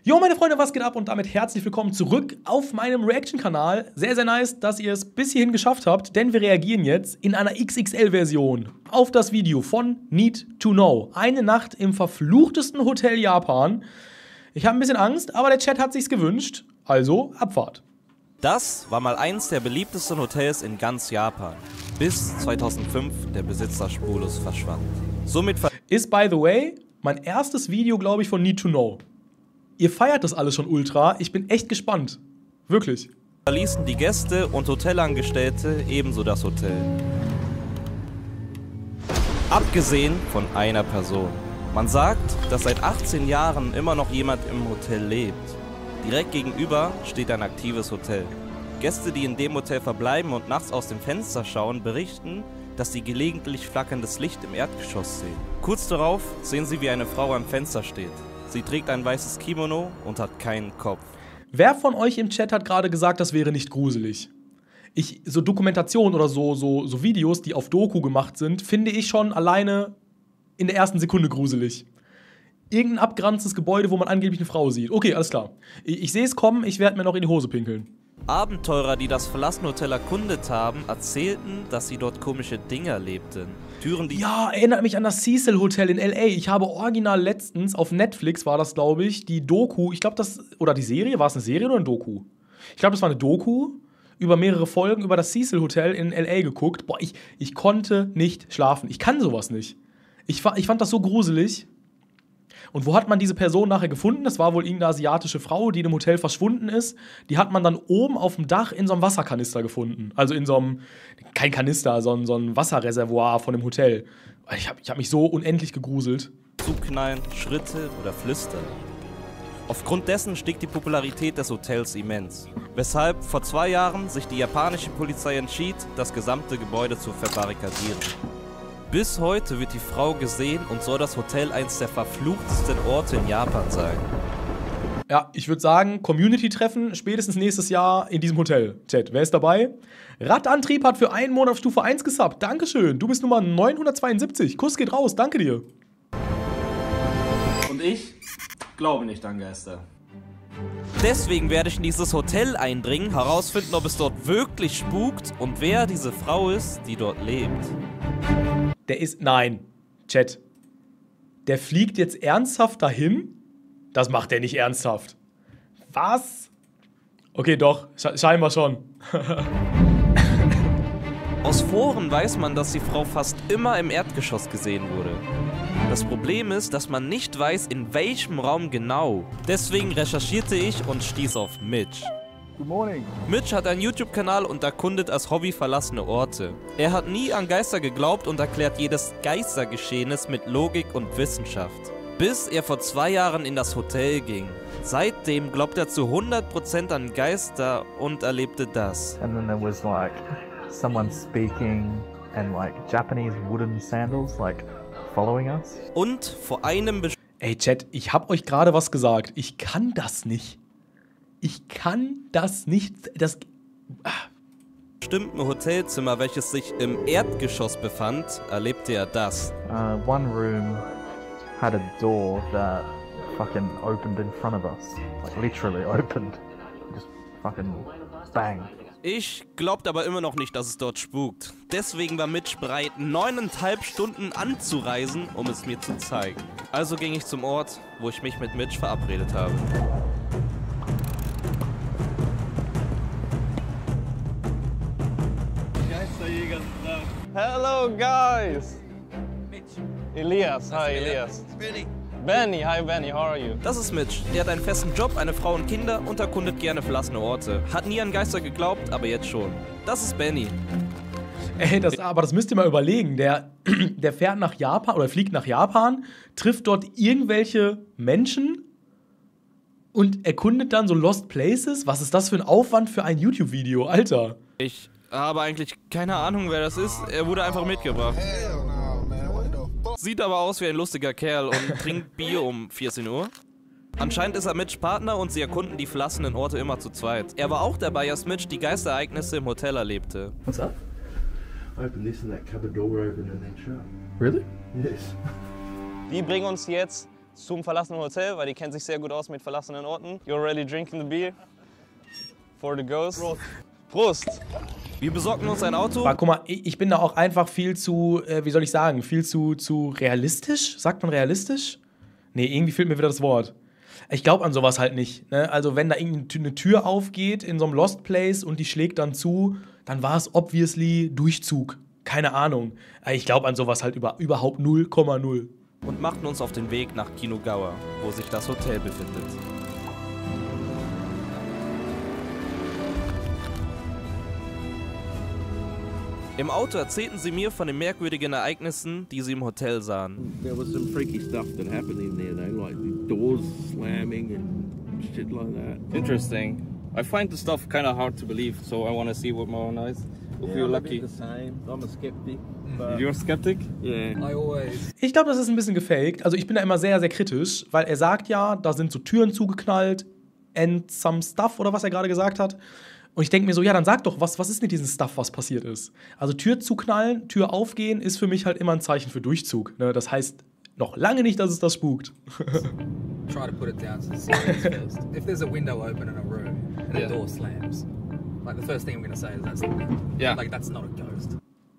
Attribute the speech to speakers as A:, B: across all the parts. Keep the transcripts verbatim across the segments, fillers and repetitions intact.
A: Jo, meine Freunde, was geht ab und damit herzlich willkommen zurück auf meinem Reaction-Kanal. Sehr, sehr nice, dass ihr es bis hierhin geschafft habt, denn wir reagieren jetzt in einer X X L-Version auf das Video von Need to Know. Eine Nacht im verfluchtesten Hotel Japan. Ich habe ein bisschen Angst, aber der Chat hat sich's gewünscht, also Abfahrt.
B: Das war mal eins der beliebtesten Hotels in ganz Japan, bis zweitausendfünf der Besitzer spurlos verschwand. Somit
A: ist, by the way, mein erstes Video, glaube ich, von Need to Know. Ihr feiert das alles schon ultra. Ich bin echt gespannt. Wirklich.
B: verließen die Gäste und Hotelangestellte ebenso das Hotel. Abgesehen von einer Person. Man sagt, dass seit achtzehn Jahren immer noch jemand im Hotel lebt. Direkt gegenüber steht ein aktives Hotel. Gäste, die in dem Hotel verbleiben und nachts aus dem Fenster schauen, berichten, dass sie gelegentlich flackerndes Licht im Erdgeschoss sehen. Kurz darauf sehen sie, wie eine Frau am Fenster steht. Sie trägt ein weißes Kimono und hat keinen Kopf.
A: Wer von euch im Chat hat gerade gesagt, das wäre nicht gruselig? Ich, so Dokumentationen oder so, so, so Videos, die auf Doku gemacht sind, finde ich schon alleine in der ersten Sekunde gruselig. Irgendein abgeranztes Gebäude, wo man angeblich eine Frau sieht. Okay, alles klar. Ich, ich sehe es kommen, ich werde mir noch in die Hose pinkeln.
B: Abenteurer, die das verlassene Hotel erkundet haben, erzählten, dass sie dort komische Dinge erlebten. Türen, die
A: Ja, erinnert mich an das Cecil Hotel in L A. Ich habe original letztens, auf Netflix war das, glaube ich, die Doku, ich glaube das, oder die Serie, war es eine Serie oder eine Doku? Ich glaube, das war eine Doku über mehrere Folgen über das Cecil Hotel in L A geguckt. Boah, ich, ich konnte nicht schlafen. Ich kann sowas nicht. Ich, ich fand das so gruselig. Und wo hat man diese Person nachher gefunden? Das war wohl irgendeine asiatische Frau, die in einem Hotel verschwunden ist. Die hat man dann oben auf dem Dach in so einem Wasserkanister gefunden. Also in so einem, kein Kanister, sondern so ein Wasserreservoir von dem Hotel. Ich habe ich hab mich so unendlich gegruselt.
B: zuknallen, Schritte oder Flüstern. Aufgrund dessen stieg die Popularität des Hotels immens. Weshalb vor zwei Jahren sich die japanische Polizei entschied, das gesamte Gebäude zu verbarrikadieren. Bis heute wird die Frau gesehen und soll das Hotel eins der verfluchtesten Orte in Japan sein.
A: Ja, ich würde sagen, Community-Treffen spätestens nächstes Jahr in diesem Hotel. Chat, wer ist dabei? Radantrieb hat für einen Monat auf Stufe eins gesubbt. Dankeschön, du bist Nummer neunhundertzweiundsiebzig. Kuss geht raus, danke dir.
C: Und ich glaube nicht an Geister.
B: Deswegen werde ich in dieses Hotel eindringen, herausfinden, ob es dort wirklich spukt und wer diese Frau ist, die dort lebt.
A: Der ist, nein, Chat. Der fliegt jetzt ernsthaft dahin? Das macht er nicht ernsthaft. Was? Okay, doch, sche scheinbar schon.
B: Aus Foren weiß man, dass die Frau fast immer im Erdgeschoss gesehen wurde. Das Problem ist, dass man nicht weiß, in welchem Raum genau. Deswegen recherchierte ich und stieß auf Mitch.
D: Good morning.
B: Mitch hat einen YouTube-Kanal und erkundet als Hobby verlassene Orte. Er hat nie an Geister geglaubt und erklärt jedes Geistergeschehenes mit Logik und Wissenschaft. Bis er vor zwei Jahren in das Hotel ging. Seitdem glaubt er zu hundert Prozent an Geister und erlebte das.
D: And then there was like someone speaking and like Japanese wooden sandals like following us.
B: Und vor einem
A: Ey, Chat, ich hab euch gerade was gesagt. Ich kann das nicht. Ich kann das nicht. Das.
B: bestimmten Hotelzimmer, welches sich im Erdgeschoss befand, erlebte er das.
D: Uh, one room had a door that fucking opened in front of us. Like literally opened. Just fucking bang.
B: Ich glaubte aber immer noch nicht, dass es dort spukt. Deswegen war Mitch bereit, neuneinhalb Stunden anzureisen, um es mir zu zeigen. Also ging ich zum Ort, wo ich mich mit Mitch verabredet habe.
E: Hello guys! Elias, hi Elias. Benny, hi Benny, how are you?
B: Das ist Mitch. Er hat einen festen Job, eine Frau und Kinder und erkundet gerne verlassene Orte. Hat nie an Geister geglaubt, aber jetzt schon. Das ist Benny.
A: Ey, das, aber das müsst ihr mal überlegen. Der, der fährt nach Japan oder fliegt nach Japan, trifft dort irgendwelche Menschen und erkundet dann so Lost Places. Was ist das für ein Aufwand für ein YouTube-Video, Alter?
B: Ich habe eigentlich keine Ahnung, wer das ist. Er wurde einfach mitgebracht. Sieht aber aus wie ein lustiger Kerl und trinkt Bier um vierzehn Uhr. Anscheinend ist er Mitchs Partner und sie erkunden die verlassenen Orte immer zu zweit. Er war auch dabei, als Mitch die Geisterereignisse im Hotel erlebte.
F: What's up? Open this and that cupboard door open and then shut.
A: Really?
F: Yes.
E: Die bringen uns jetzt zum verlassenen Hotel, weil die kennt sich sehr gut aus mit verlassenen Orten. You're already drinking the beer for the ghost. Prost. Prost.
B: Wir besorgten uns ein Auto.
A: Aber guck mal, ich bin da auch einfach viel zu, äh, wie soll ich sagen, viel zu, zu realistisch? Sagt man realistisch? Nee, irgendwie fehlt mir wieder das Wort. Ich glaube an sowas halt nicht. Ne? Also wenn da irgendeine Tür aufgeht in so einem Lost Place und die schlägt dann zu, dann war es obviously Durchzug. Keine Ahnung. Ich glaube an sowas halt über, überhaupt null Komma null.
B: Und machten uns auf den Weg nach Kinugawa, wo sich das Hotel befindet. Im Auto erzählten sie mir von den merkwürdigen Ereignissen, die sie im Hotel sahen.
F: There was some freaky stuff that happened in there, though, like the doors slamming and shit like that.
E: Interesting. I find the stuff kind of hard to believe, so I want to see with my own eyes. If
F: Yeah,
E: you're
F: I'm
E: lucky.
F: the same. I'm a skeptic. But
E: You're a skeptic?
F: yeah.
G: I always
A: Ich glaube, das ist ein bisschen gefaked. Also ich bin da immer sehr, sehr kritisch, weil er sagt ja, da sind so Türen zugeknallt and some stuff oder was er gerade gesagt hat. Und ich denke mir so, ja, dann sag doch, was, was ist mit diesem Stuff, was passiert ist? Also Tür zuknallen, Tür aufgehen, ist für mich halt immer ein Zeichen für Durchzug. Ne? Das heißt noch lange nicht, dass es das spukt.
G: try to put it down to the serious first. If there's a window open in a room and
E: Yeah.
G: the door slams, like the first thing I'm gonna say is that's
E: Yeah.
G: like that's not a ghost.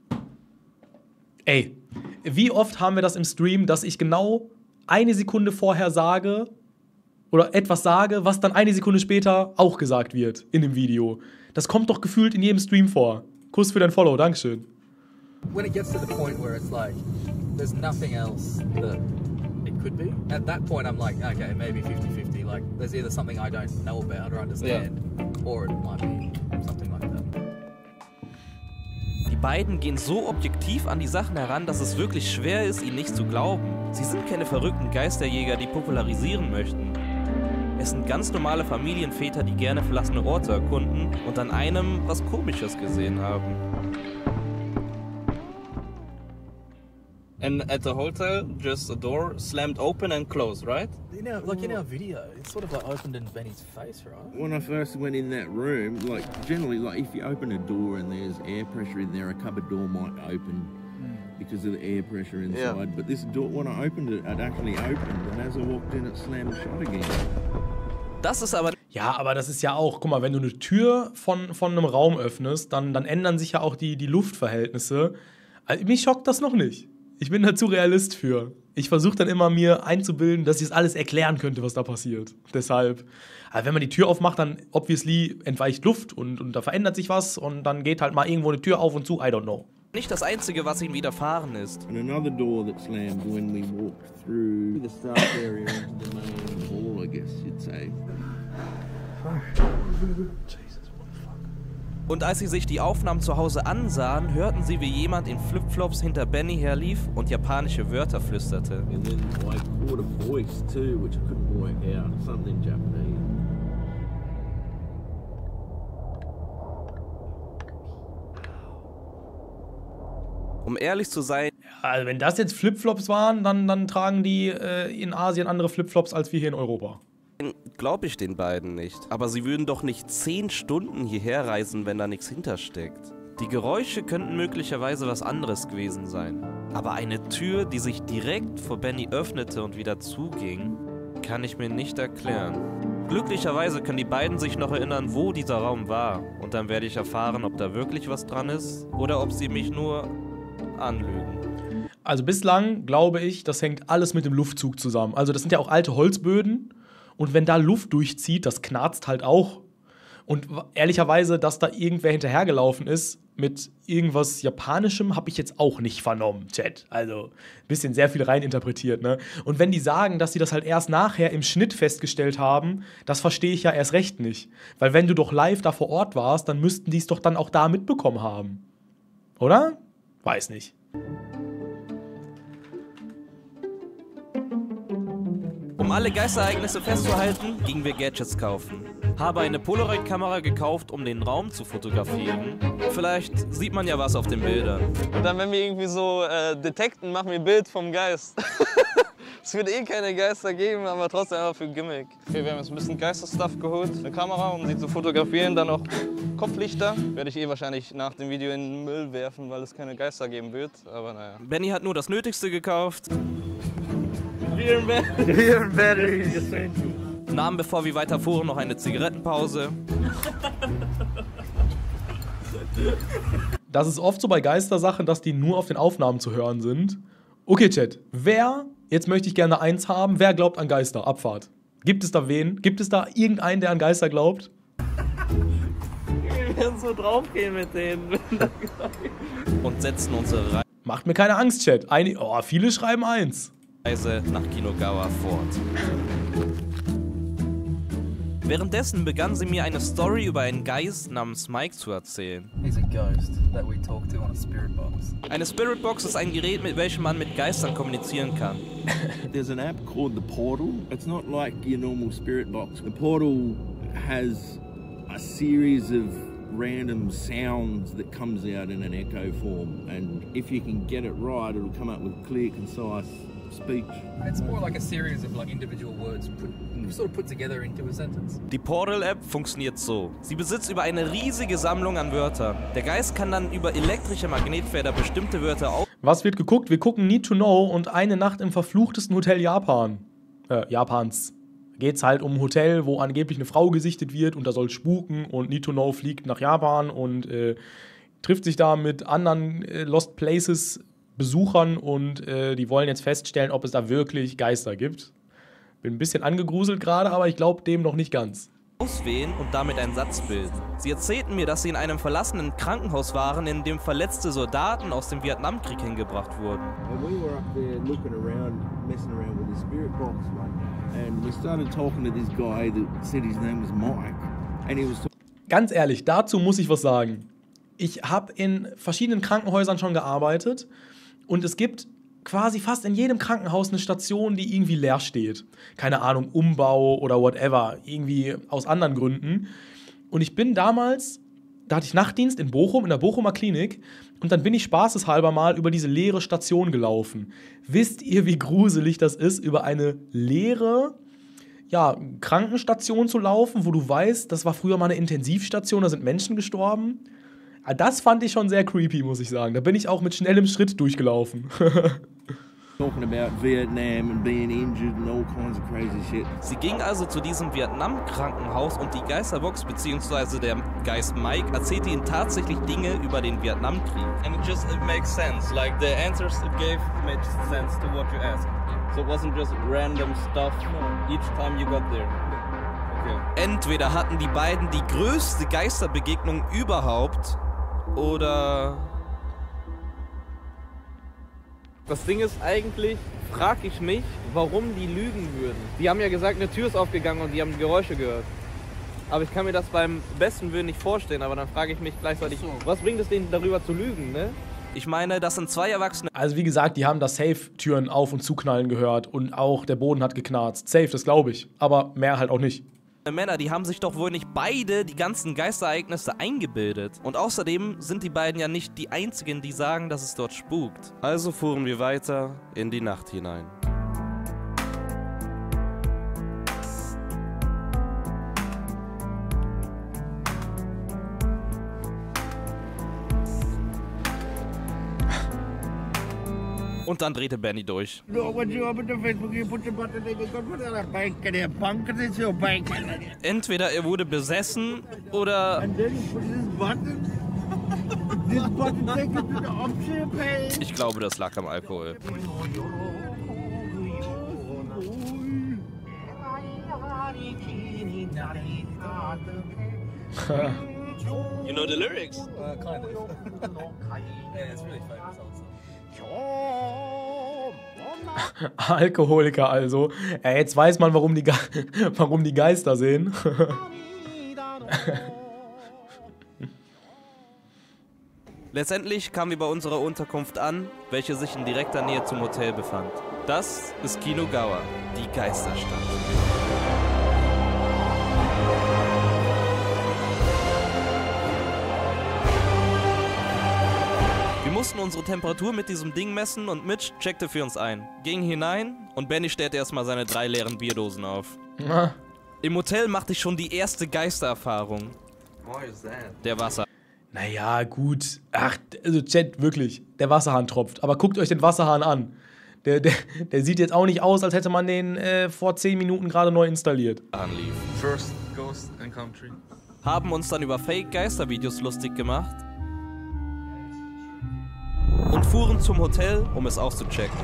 A: Ey, wie oft haben wir das im Stream, dass ich genau eine Sekunde vorher sage oder etwas sage, was dann eine Sekunde später auch gesagt wird in dem Video. Das kommt doch gefühlt in jedem Stream vor. Kuss für dein Follow, Dankeschön.
G: When it gets to the point where it's like there's nothing else that it could be, at that point I'm like, okay, maybe fifty fifty. Like there's either something I don't know about or understand, or it might be something like that.
B: Die beiden gehen so objektiv an die Sachen heran, dass es wirklich schwer ist, ihnen nicht zu glauben. Sie sind keine verrückten Geisterjäger, die popularisieren möchten. Es sind ganz normale Familienväter, die gerne verlassene Orte erkunden und an einem was Komisches gesehen haben.
E: And at the hotel, just a door slammed open and closed, right?
G: You know, like in our video, it's sort of like opened in Benny's face, right?
F: When I first went in that room, like generally, like if you open a door and there's air pressure in there, a cupboard door might open because of the air pressure inside.
E: Yeah.
F: But this door, when I opened it, it actually opened, and as I walked in, it slammed shut again.
B: Das ist aber
A: Ja, aber das ist ja auch, guck mal, wenn du eine Tür von, von einem Raum öffnest, dann, dann ändern sich ja auch die, die Luftverhältnisse. Also, mich schockt das noch nicht. Ich bin da zu Realist für. Ich versuche dann immer, mir einzubilden, dass ich das alles erklären könnte, was da passiert. Deshalb, also wenn man die Tür aufmacht, dann obviously entweicht Luft und, und da verändert sich was und dann geht halt mal irgendwo eine Tür auf und zu, I don't know.
B: nicht das Einzige, was ihnen widerfahren ist.
F: And another door that slammed when we walked through the staff area into the main hall, I guess you'd say.
B: Und als sie sich die Aufnahmen zu Hause ansahen, hörten sie, wie jemand in Flipflops hinter Benny herlief und japanische Wörter flüsterte.
F: And then I caught a voice too, which I couldn't work out, something Japanese.
B: Um ehrlich zu sein,
A: Also wenn das jetzt Flipflops waren, dann, dann tragen die äh, in Asien andere Flipflops als wir hier in Europa.
B: glaube ich den beiden nicht. Aber sie würden doch nicht zehn Stunden hierher reisen, wenn da nichts hintersteckt. Die Geräusche könnten möglicherweise was anderes gewesen sein. Aber eine Tür, die sich direkt vor Benny öffnete und wieder zuging, kann ich mir nicht erklären. Glücklicherweise können die beiden sich noch erinnern, wo dieser Raum war. Und dann werde ich erfahren, ob da wirklich was dran ist oder ob sie mich nur anlügen.
A: Also bislang glaube ich, das hängt alles mit dem Luftzug zusammen. Also das sind ja auch alte Holzböden und wenn da Luft durchzieht, das knarzt halt auch. Und ehrlicherweise, dass da irgendwer hinterhergelaufen ist mit irgendwas Japanischem, habe ich jetzt auch nicht vernommen, Chat. Also ein bisschen sehr viel reininterpretiert, ne? Und wenn die sagen, dass sie das halt erst nachher im Schnitt festgestellt haben, das verstehe ich ja erst recht nicht. Weil wenn du doch live da vor Ort warst, dann müssten die es doch dann auch da mitbekommen haben. Oder? Weiß nicht.
B: Um alle Geisterereignisse festzuhalten, gingen wir Gadgets kaufen. Habe eine Polaroid-Kamera gekauft, um den Raum zu fotografieren. Vielleicht sieht man ja was auf den Bildern.
E: Und dann, wenn wir irgendwie so äh, detekten, machen wir ein Bild vom Geist. Es wird eh keine Geister geben, aber trotzdem einfach für Gimmick. Okay, wir haben jetzt ein bisschen Geisterstuff geholt. Eine Kamera, um sie zu fotografieren. Dann noch Kopflichter. Werde ich eh wahrscheinlich nach dem Video in den Müll werfen, weil es keine Geister geben wird. Aber naja.
B: Benny hat nur das Nötigste gekauft.
E: Beer and Battery.
D: Beer and battery is essential.
B: Nahmen, bevor wir weiterfuhren, noch eine Zigarettenpause.
A: Das ist oft so bei Geistersachen, dass die nur auf den Aufnahmen zu hören sind. Okay, Chat. Wer, jetzt möchte ich gerne eins haben, wer glaubt an Geister? Abfahrt. Gibt es da wen? Gibt es da irgendeinen, der an Geister glaubt?
E: Wir werden so draufgehen mit denen.
B: Und setzen unsere
A: Macht mir keine Angst, Chat. Eine, oh, viele schreiben eins.
B: Reise nach Kinogawa fort. Währenddessen begann sie mir eine Story über einen Geist namens Mike zu erzählen.
G: He's a ghost that we talk to on a spirit box.
B: Eine Spirit Box ist ein Gerät, mit welchem man mit Geistern kommunizieren kann.
F: There's an app called the Portal. It's not like your normal spirit box. The Portal has a series of random sounds that comes out in an echo form, and if you can get it right, it'll come up with clear, concise speech.
G: It's more like a series of like individual words put, sort of put together into a sentence.
B: Die Portal-App funktioniert so. Sie besitzt über eine riesige Sammlung an Wörtern. Der Geist kann dann über elektrische Magnetfelder bestimmte Wörter auf...
A: Was wird geguckt? Wir gucken Need to Know und eine Nacht im verfluchtesten Hotel Japan. Äh, Japans. Geht's halt um ein Hotel, wo angeblich eine Frau gesichtet wird und da soll spuken und Need to Know fliegt nach Japan und äh, trifft sich da mit anderen äh, Lost Places Besuchern und äh, die wollen jetzt feststellen, ob es da wirklich Geister gibt. Bin ein bisschen angegruselt gerade, aber ich glaube dem noch nicht ganz.
B: Auswählen und damit ein Satz bilden. Sie erzählten mir, dass sie in einem verlassenen Krankenhaus waren, in dem verletzte Soldaten aus dem Vietnamkrieg hingebracht wurden.
F: And we were up there looking around, messing around with the spirit box one day, and we started talking to this guy that said his name was Mike, and he was.
A: Ganz ehrlich, dazu muss ich was sagen. Ich habe in verschiedenen Krankenhäusern schon gearbeitet und es gibt quasi fast in jedem Krankenhaus eine Station, die irgendwie leer steht. Keine Ahnung, Umbau oder whatever, irgendwie aus anderen Gründen. Und ich bin damals, da hatte ich Nachtdienst in Bochum, in der Bochumer Klinik, und dann bin ich spaßeshalber mal über diese leere Station gelaufen. Wisst ihr, wie gruselig das ist, über eine leere, ja, Krankenstation zu laufen, wo du weißt, das war früher mal eine Intensivstation, da sind Menschen gestorben? Das fand ich schon sehr creepy, muss ich sagen. Da bin ich auch mit schnellem Schritt durchgelaufen.
F: Talking about Vietnam and being injured and all kinds of crazy shit.
B: Sie ging also zu diesem Vietnam-Krankenhaus und die Geisterbox bzw. der Geist Mike erzählte ihnen tatsächlich Dinge über den Vietnamkrieg.
E: And it just it makes sense. Like the answers it gave made sense to what you asked. So it wasn't just random stuff each time you got there. Okay.
B: Entweder hatten die beiden die größte Geisterbegegnung überhaupt oder...
E: Das Ding ist eigentlich, frage ich mich, warum die lügen würden. Die haben ja gesagt, eine Tür ist aufgegangen und die haben Geräusche gehört. Aber ich kann mir das beim besten Willen nicht vorstellen, aber dann frage ich mich gleichzeitig, was bringt es denen darüber zu lügen, ne?
B: Ich meine, das sind zwei Erwachsene...
A: Also wie gesagt, die haben da Safe-Türen auf- und zuknallen gehört und auch der Boden hat geknarzt. Safe, das glaube ich. Aber mehr halt auch nicht.
B: Männer, die haben sich doch wohl nicht beide die ganzen Geisterereignisse eingebildet. Und außerdem sind die beiden ja nicht die einzigen, die sagen, dass es dort spukt. Also fuhren wir weiter in die Nacht hinein. Und dann drehte Benny durch. Entweder er wurde besessen oder... Ich glaube, das lag am Alkohol.
E: You know the lyrics?
G: Uh, kind of. Yeah, it's really famous also.
A: Alkoholiker also. Ja, jetzt weiß man, warum die, Ge warum die Geister sehen.
B: Letztendlich kamen wir bei unserer Unterkunft an, welche sich in direkter Nähe zum Hotel befand. Das ist Kinogawa, die Geisterstadt. Wir mussten unsere Temperatur mit diesem Ding messen und Mitch checkte für uns ein. Ging hinein und Benny stellte erstmal seine drei leeren Bierdosen auf.
A: Na.
B: Im Hotel machte ich schon die erste Geistererfahrung.
E: What is that?
B: Der Wasser.
A: Naja, gut. Ach, also Chat, wirklich. Der Wasserhahn tropft. Aber guckt euch den Wasserhahn an. Der, der, der sieht jetzt auch nicht aus, als hätte man den äh, vor zehn Minuten gerade neu installiert.
B: Anlief.
E: First Ghost and Country.
B: Haben uns dann über Fake-Geistervideos lustig gemacht und fuhren zum Hotel, um es auszuchecken.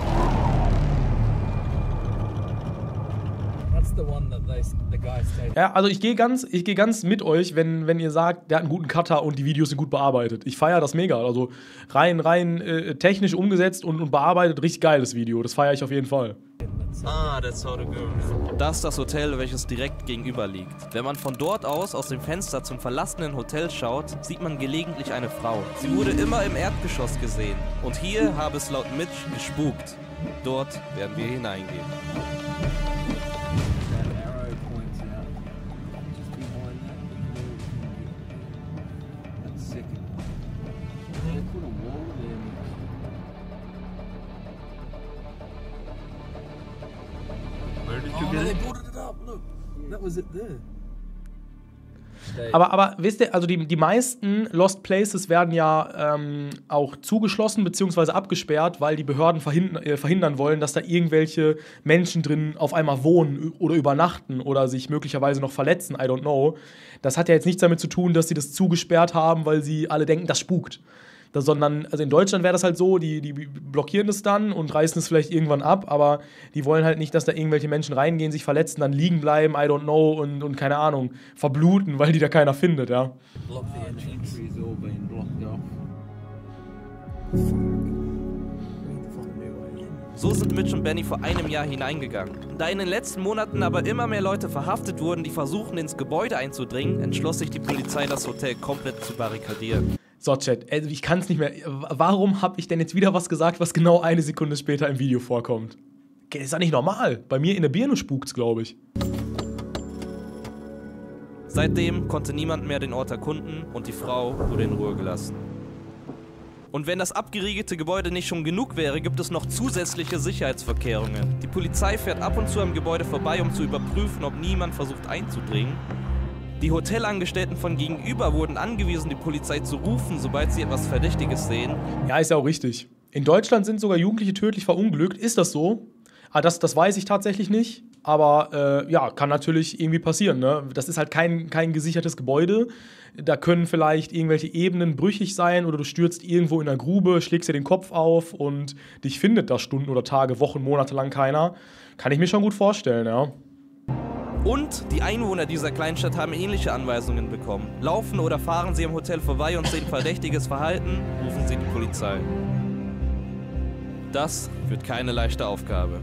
G: That's the one that they, the guy stayed.
A: Ja, also ich gehe ganz, ich gehe ganz mit euch, wenn, wenn ihr sagt, der hat einen guten Cutter und die Videos sind gut bearbeitet. Ich feiere das mega. Also rein, rein äh, technisch umgesetzt und, und bearbeitet, richtig geiles Video. Das feiere ich auf jeden Fall.
E: Ah, that's how to go.
B: Das ist das Hotel, welches direkt gegenüber liegt. Wenn man von dort aus aus dem Fenster zum verlassenen Hotel schaut, sieht man gelegentlich eine Frau. Sie wurde immer im Erdgeschoss gesehen. Und hier habe es laut Mitch gespukt. Dort werden wir hineingehen.
F: That arrow points out just behind that. That second one. They put a wall there.
E: Where did
G: Oh, no, they boarded it up. Look, that was it there.
A: Aber, aber wisst ihr, also die, die meisten Lost Places werden ja ähm, auch zugeschlossen bzw. abgesperrt, weil die Behörden verhindern, äh, verhindern wollen, dass da irgendwelche Menschen drin auf einmal wohnen oder übernachten oder sich möglicherweise noch verletzen, I don't know. Das hat ja jetzt nichts damit zu tun, dass sie das zugesperrt haben, weil sie alle denken, das spukt. Das, sondern, also in Deutschland wäre das halt so, die, die blockieren das dann und reißen es vielleicht irgendwann ab, aber die wollen halt nicht, dass da irgendwelche Menschen reingehen, sich verletzen, dann liegen bleiben, I don't know, und, und keine Ahnung, verbluten, weil die da keiner findet, ja.
G: Block the entrance.
F: Entry's all been blocked off.
B: So sind Mitch und Benny vor einem Jahr hineingegangen. Da in den letzten Monaten aber immer mehr Leute verhaftet wurden, die versuchen, ins Gebäude einzudringen, entschloss sich die Polizei, das Hotel komplett zu barrikadieren.
A: So, Chat, also ich kann es nicht mehr. Warum habe ich denn jetzt wieder was gesagt, was genau eine Sekunde später im Video vorkommt? Das ist ja nicht normal. Bei mir in der Birne spukt's, glaube ich.
B: Seitdem konnte niemand mehr den Ort erkunden und die Frau wurde in Ruhe gelassen. Und wenn das abgeriegelte Gebäude nicht schon genug wäre, gibt es noch zusätzliche Sicherheitsvorkehrungen. Die Polizei fährt ab und zu am Gebäude vorbei, um zu überprüfen, ob niemand versucht einzudringen. Die Hotelangestellten von gegenüber wurden angewiesen, die Polizei zu rufen, sobald sie etwas Verdächtiges sehen.
A: Ja, ist ja auch richtig. In Deutschland sind sogar Jugendliche tödlich verunglückt. Ist das so? Ah, das, das weiß ich tatsächlich nicht. Aber äh, ja, kann natürlich irgendwie passieren. Ne? Das ist halt kein, kein gesichertes Gebäude. Da können vielleicht irgendwelche Ebenen brüchig sein oder du stürzt irgendwo in einer Grube, schlägst dir den Kopf auf und dich findet da Stunden oder Tage, Wochen, Monate lang keiner. Kann ich mir schon gut vorstellen, ja.
B: Und die Einwohner dieser Kleinstadt haben ähnliche Anweisungen bekommen. Laufen oder fahren sie am Hotel vorbei und sehen verdächtiges Verhalten, rufen sie die Polizei. Das wird keine leichte Aufgabe.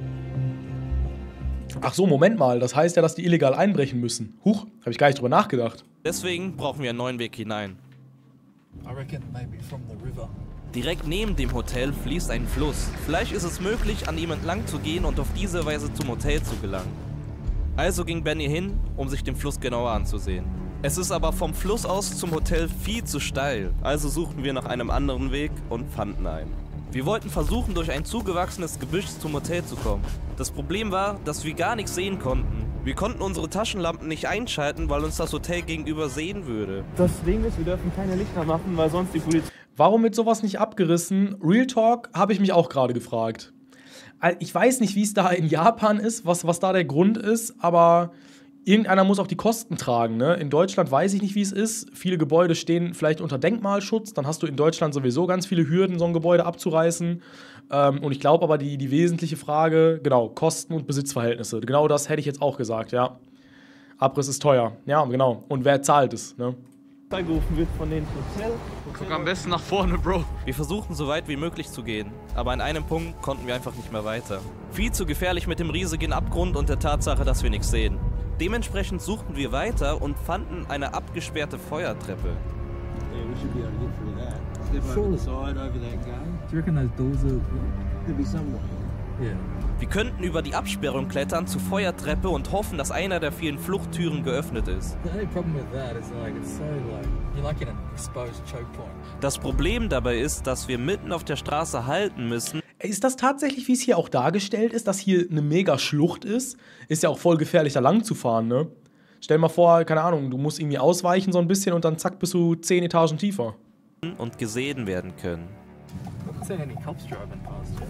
A: Ach so, Moment mal. Das heißt ja, dass die illegal einbrechen müssen. Huch, habe ich gar nicht drüber nachgedacht.
B: Deswegen brauchen wir einen neuen Weg hinein.
G: I reckon maybe from the river.
B: Direkt neben dem Hotel fließt ein Fluss. Vielleicht ist es möglich, an ihm entlang zu gehen und auf diese Weise zum Hotel zu gelangen. Also ging Benny hin, um sich den Fluss genauer anzusehen. Es ist aber vom Fluss aus zum Hotel viel zu steil, also suchten wir nach einem anderen Weg und fanden einen. Wir wollten versuchen, durch ein zugewachsenes Gebüsch zum Hotel zu kommen. Das Problem war, dass wir gar nichts sehen konnten. Wir konnten unsere Taschenlampen nicht einschalten, weil uns das Hotel gegenüber sehen würde.
H: Das Ding ist, wir dürfen keine Lichter machen, weil sonst die Polizei...
A: Warum wird sowas nicht abgerissen? Real Talk habe ich mich auch gerade gefragt. Ich weiß nicht, wie es da in Japan ist, was, was da der Grund ist, aber irgendeiner muss auch die Kosten tragen. Ne? In Deutschland weiß ich nicht, wie es ist. Viele Gebäude stehen vielleicht unter Denkmalschutz. Dann hast du in Deutschland sowieso ganz viele Hürden, so ein Gebäude abzureißen. Ähm, und ich glaube aber, die, die wesentliche Frage, genau, Kosten und Besitzverhältnisse. Genau das hätte ich jetzt auch gesagt, ja. Abriss ist teuer. Ja, genau. Und wer zahlt es? Ne?
H: gerufen wird von dem Hotel.
E: Guck am besten nach vorne, Bro.
B: Wir versuchten so weit wie möglich zu gehen, aber an einem Punkt konnten wir einfach nicht mehr weiter. Viel zu gefährlich mit dem riesigen Abgrund und der Tatsache, dass wir nichts sehen. Dementsprechend suchten wir weiter und fanden eine abgesperrte Feuertreppe.
F: Yeah, we should be able to get through that. Step over the side, over that gate.
G: Do you reckon those doors are...
F: Could be somewhere.
G: Yeah.
B: Wir könnten über die Absperrung klettern zur Feuertreppe und hoffen, dass einer der vielen Fluchttüren geöffnet ist.
G: The only problem with that is like, it's so like, you're like in an exposed choke point.
B: Das Problem dabei ist, dass wir mitten auf der Straße halten müssen.
A: Ist das tatsächlich, wie es hier auch dargestellt ist, dass hier eine mega Schlucht ist? Ist ja auch voll gefährlich, da lang zu fahren, ne? Stell dir mal vor, keine Ahnung, du musst irgendwie ausweichen so ein bisschen und dann zack, bist du zehn Etagen tiefer.
B: Und gesehen werden können.
G: I haven't seen any cops driving past yet.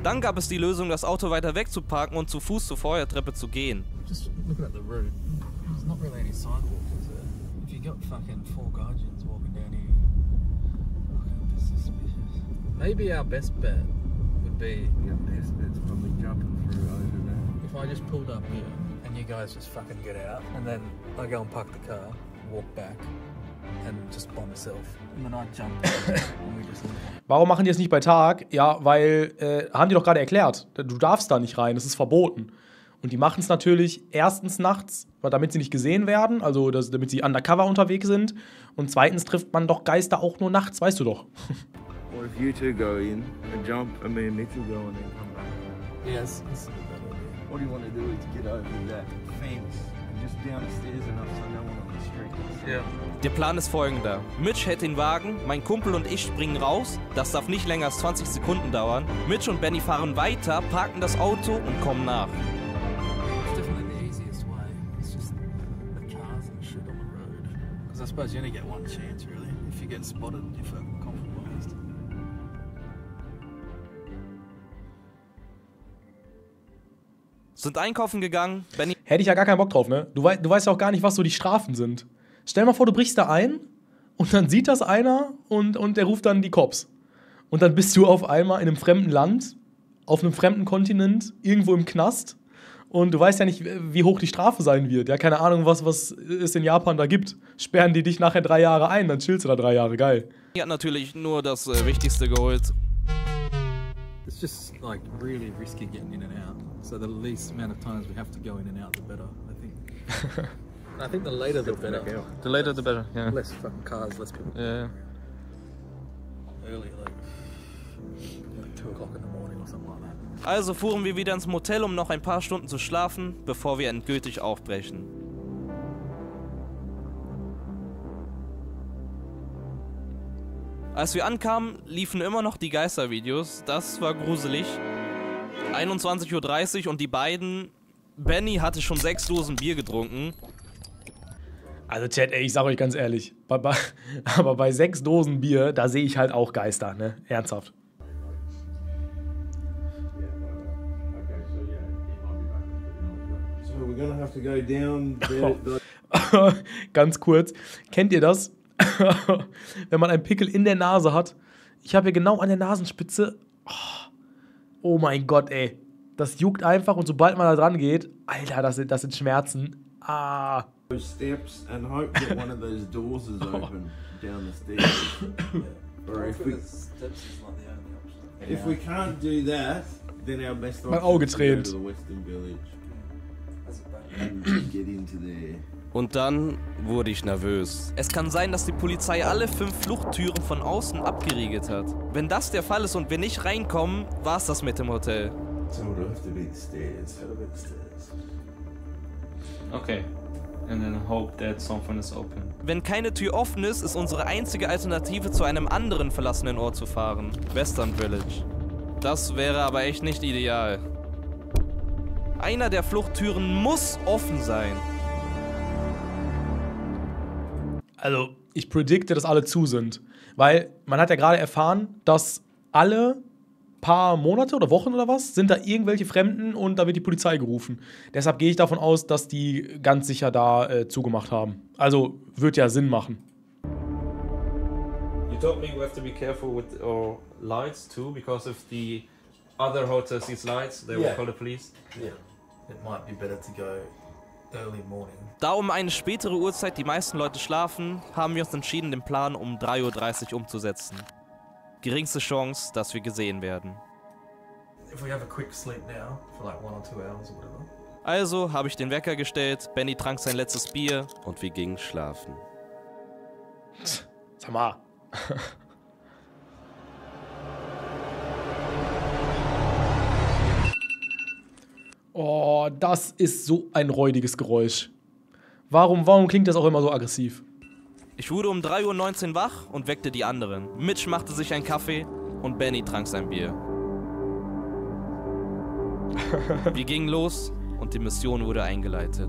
B: Dann gab es die Lösung, das Auto weiter weg zu parken und zu Fuß zur Feuertreppe zu gehen.
G: Just looking at the route, there's not really any sidewalk, is there? If you got fucking four guardians walking down here, fucking a bit suspicious. Maybe our best bet would be
F: Your best bet's probably jumping through over there.
G: if I just pulled up here and you guys just fucking get out, and then I go and park the car, walk back, and just by myself, and then I jump in and we just leave.
A: Warum machen die es nicht bei Tag? Ja, weil, äh, haben die doch gerade erklärt, du darfst da nicht rein, das ist verboten. Und die machen es natürlich erstens nachts, damit sie nicht gesehen werden, also das, damit sie undercover unterwegs sind. Und zweitens trifft man doch Geister auch nur nachts, weißt du doch.
F: Or if you two go in and jump, and me and Mitchell go and then come back.
G: Yes, that's a better idea.
F: What do you want to do is get over that fence and just down the stairs enough so no one on the street can see.
G: Yeah.
B: Der Plan ist folgender. Mitch hält den Wagen, mein Kumpel und ich springen raus. Das darf nicht länger als zwanzig Sekunden dauern. Mitch und Benny fahren weiter, parken das Auto und kommen nach.
G: It's definitely the easiest way. It's just the cars and shit on the road. Because I suppose you only get one chance, really. If you get spotted, you're fucking compromised.
B: Sind einkaufen gegangen. Benny
A: Hätte ich ja gar keinen Bock drauf, ne? Du, wei du weißt ja auch gar nicht, was so die Strafen sind. Stell mal vor, du brichst da ein und dann sieht das einer und, und der ruft dann die Cops. Und dann bist du auf einmal in einem fremden Land, auf einem fremden Kontinent, irgendwo im Knast. Und du weißt ja nicht, wie hoch die Strafe sein wird. Ja, keine Ahnung, was, was es in Japan da gibt. Sperren die dich nachher drei Jahre ein, dann chillst du da drei Jahre, geil.
B: hat natürlich nur das äh, Wichtigste geholt.
G: It's just like really risky getting in and out. So the least amount of times we have to go in and out, the better, I think. I think the later the better.
E: The later the better, yeah.
G: Less fucking cars, less people.
E: Yeah.
G: Early, like, like two o'clock in the morning or something like that.
B: Also fuhren wir wieder ins Motel, um noch ein paar Stunden zu schlafen, bevor wir endgültig aufbrechen. Als wir ankamen, liefen immer noch die Geistervideos. Das war gruselig. einundzwanzig Uhr dreißig und die beiden... Benny hatte schon sechs Dosen Bier getrunken.
A: Also Chat, ey, ich sag euch ganz ehrlich, bei, bei, aber bei sechs Dosen Bier, da sehe ich halt auch Geister, ne? Ernsthaft.
F: So we're gonna have to go down there.
A: Ganz kurz, kennt ihr das? Wenn man einen Pickel in der Nase hat. Ich habe hier genau an der Nasenspitze. Oh, oh mein Gott, ey. Das juckt einfach und sobald man da dran geht, Alter, das sind, das sind Schmerzen. Ah.
F: Those steps and hope that one of those doors is open down the stairs. Or if we, if we can't do that, then our best
A: Mein
F: option
A: Auge
F: is to go
A: tränt.
F: to the Western Village and get into there.
B: Und dann wurde ich nervös. Es kann sein, dass die Polizei alle fünf Fluchttüren von außen abgeriegelt hat. Wenn das der Fall ist und wir nicht reinkommen, war's das mit dem Hotel.
F: So it'll have to be the stairs. It'll be the stairs.
C: Okay. And then hope that something is open.
B: Wenn keine Tür offen ist, ist unsere einzige Alternative, zu einem anderen verlassenen Ort zu fahren. Western Village. Das wäre aber echt nicht ideal. Einer der Fluchttüren muss offen sein.
A: Also, ich predikte, dass alle zu sind. Weil man hat ja gerade erfahren, dass alle paar Monate oder Wochen oder was, sind da irgendwelche Fremden und da wird die Polizei gerufen. Deshalb gehe ich davon aus, dass die ganz sicher da äh, zugemacht haben. Also, wird ja Sinn machen.
C: You told me we have to be careful with our lights too, because if the other hotel sees lights, they will
G: Yeah.
C: call the police.
G: Yeah. It might be better to go early morning.
B: Da um eine spätere Uhrzeit die meisten Leute schlafen, haben wir uns entschieden, den Plan um drei Uhr dreißig umzusetzen. Geringste Chance, dass wir gesehen werden.
G: If we have a quick sleep now, for like one or two hours or whatever.
B: Also habe ich den Wecker gestellt, Benny trank sein letztes Bier und wir gingen schlafen.
A: Sag mal. Oh, das ist so ein räudiges Geräusch. Warum, warum klingt das auch immer so aggressiv?
B: Ich wurde um drei Uhr neunzehn wach und weckte die anderen. Mitch machte sich einen Kaffee und Benny trank sein Bier. Wir gingen los und die Mission wurde eingeleitet.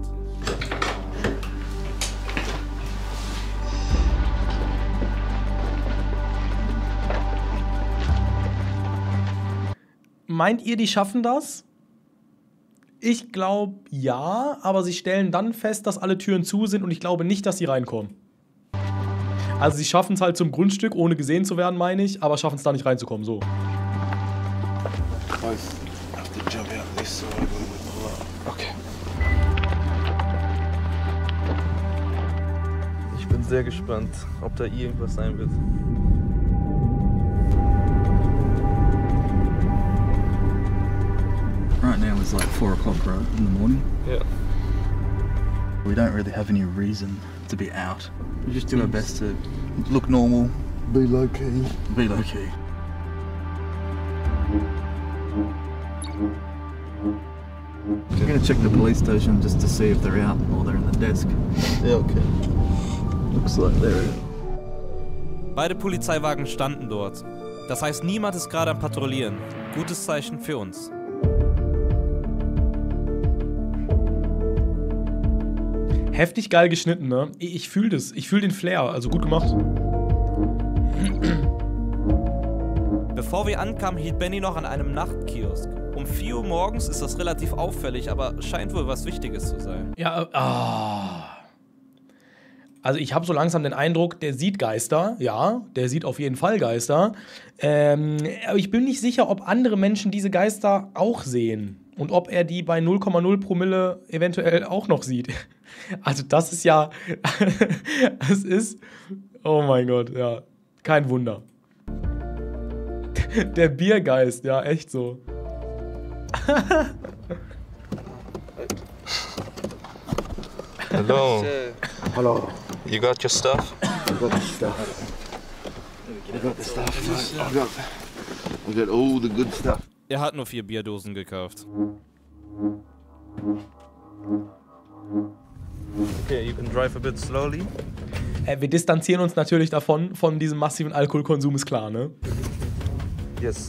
A: meint ihr, die schaffen das? Ich glaube ja, aber sie stellen dann fest, dass alle Türen zu sind und ich glaube nicht, dass sie reinkommen. Also sie schaffen es halt zum Grundstück, ohne gesehen zu werden, meine ich, aber schaffen es da nicht reinzukommen, so.
E: Okay. Ich bin sehr gespannt, ob da irgendwas sein wird.
I: Right now it's like four o'clock, right, in the morning.
E: Yeah.
I: We don't really have any reason to be out. We just do our best to look normal.
F: Be low key.
I: Be low key. We're gonna check the police station just to see if they're out or they're in the desk.
E: Ja, okay.
I: Looks like they're out.
B: Beide Polizeiwagen standen dort. Das heißt, niemand ist gerade am Patrouillieren. Gutes Zeichen für uns.
A: Heftig geil geschnitten, ne? Ich fühle das. Ich fühle den Flair. Also gut gemacht.
B: Bevor wir ankamen, hielt Benny noch an einem Nachtkiosk. Um vier Uhr morgens ist das relativ auffällig, aber scheint wohl was Wichtiges zu sein.
A: Ja, ah. Also ich habe so langsam den Eindruck, der sieht Geister. Ja, der sieht auf jeden Fall Geister. Ähm, aber ich bin nicht sicher, ob andere Menschen diese Geister auch sehen. Und ob er die bei null Komma null Promille eventuell auch noch sieht. Also das ist ja, es ist, oh mein Gott, ja, kein Wunder. Der Biergeist, ja, echt so.
E: Hello.
F: Hello.
E: You got your stuff?
F: I got the stuff. I got the stuff. I got, I got all the good stuff.
B: Er hat nur vier Bierdosen gekauft.
E: Okay, you can drive a bit slowly.
A: Äh, wir distanzieren uns natürlich davon, von diesem massiven Alkoholkonsum, ist klar, ne?
E: Yes.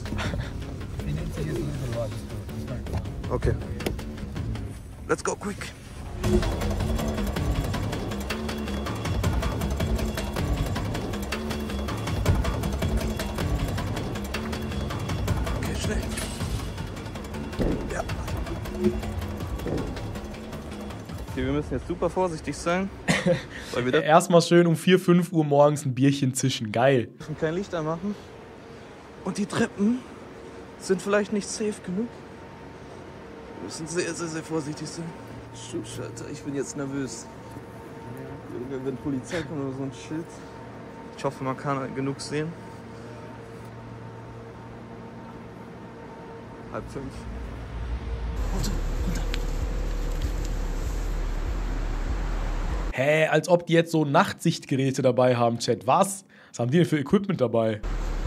E: Okay. Let's go quick. Okay, schnell. Ja.
H: Okay, wir müssen jetzt super vorsichtig sein. Weil wir da
A: Erstmal schön um vier, fünf Uhr morgens ein Bierchen zischen. Geil.
H: dürfen kein Licht anmachen. Und die Treppen sind vielleicht nicht safe genug. Wir müssen sehr, sehr, sehr vorsichtig sein. Schuss, Alter, ich bin jetzt nervös. Wenn, wenn Polizei kommt oder so ein Schild. Ich hoffe, man kann halt genug sehen. Halb fünf.
A: Hä, als ob die jetzt so Nachtsichtgeräte dabei haben, Chat. Was? Was haben die denn für Equipment dabei?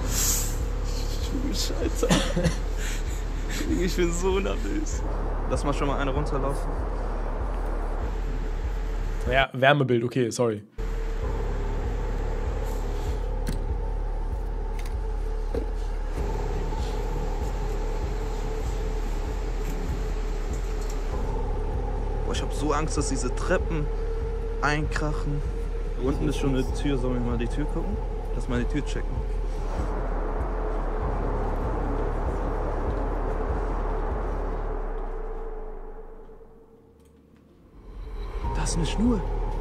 H: Scheiße. Ich bin so nervös. Lass mal schon mal eine runterlaufen.
A: Ja, Wärmebild, okay, sorry.
H: Boah, ich hab so Angst, dass diese Treppen einkrachen. Unten ist schon eine Tür. Sollen wir mal die Tür gucken? Lass mal die Tür checken. Da ist eine Schnur.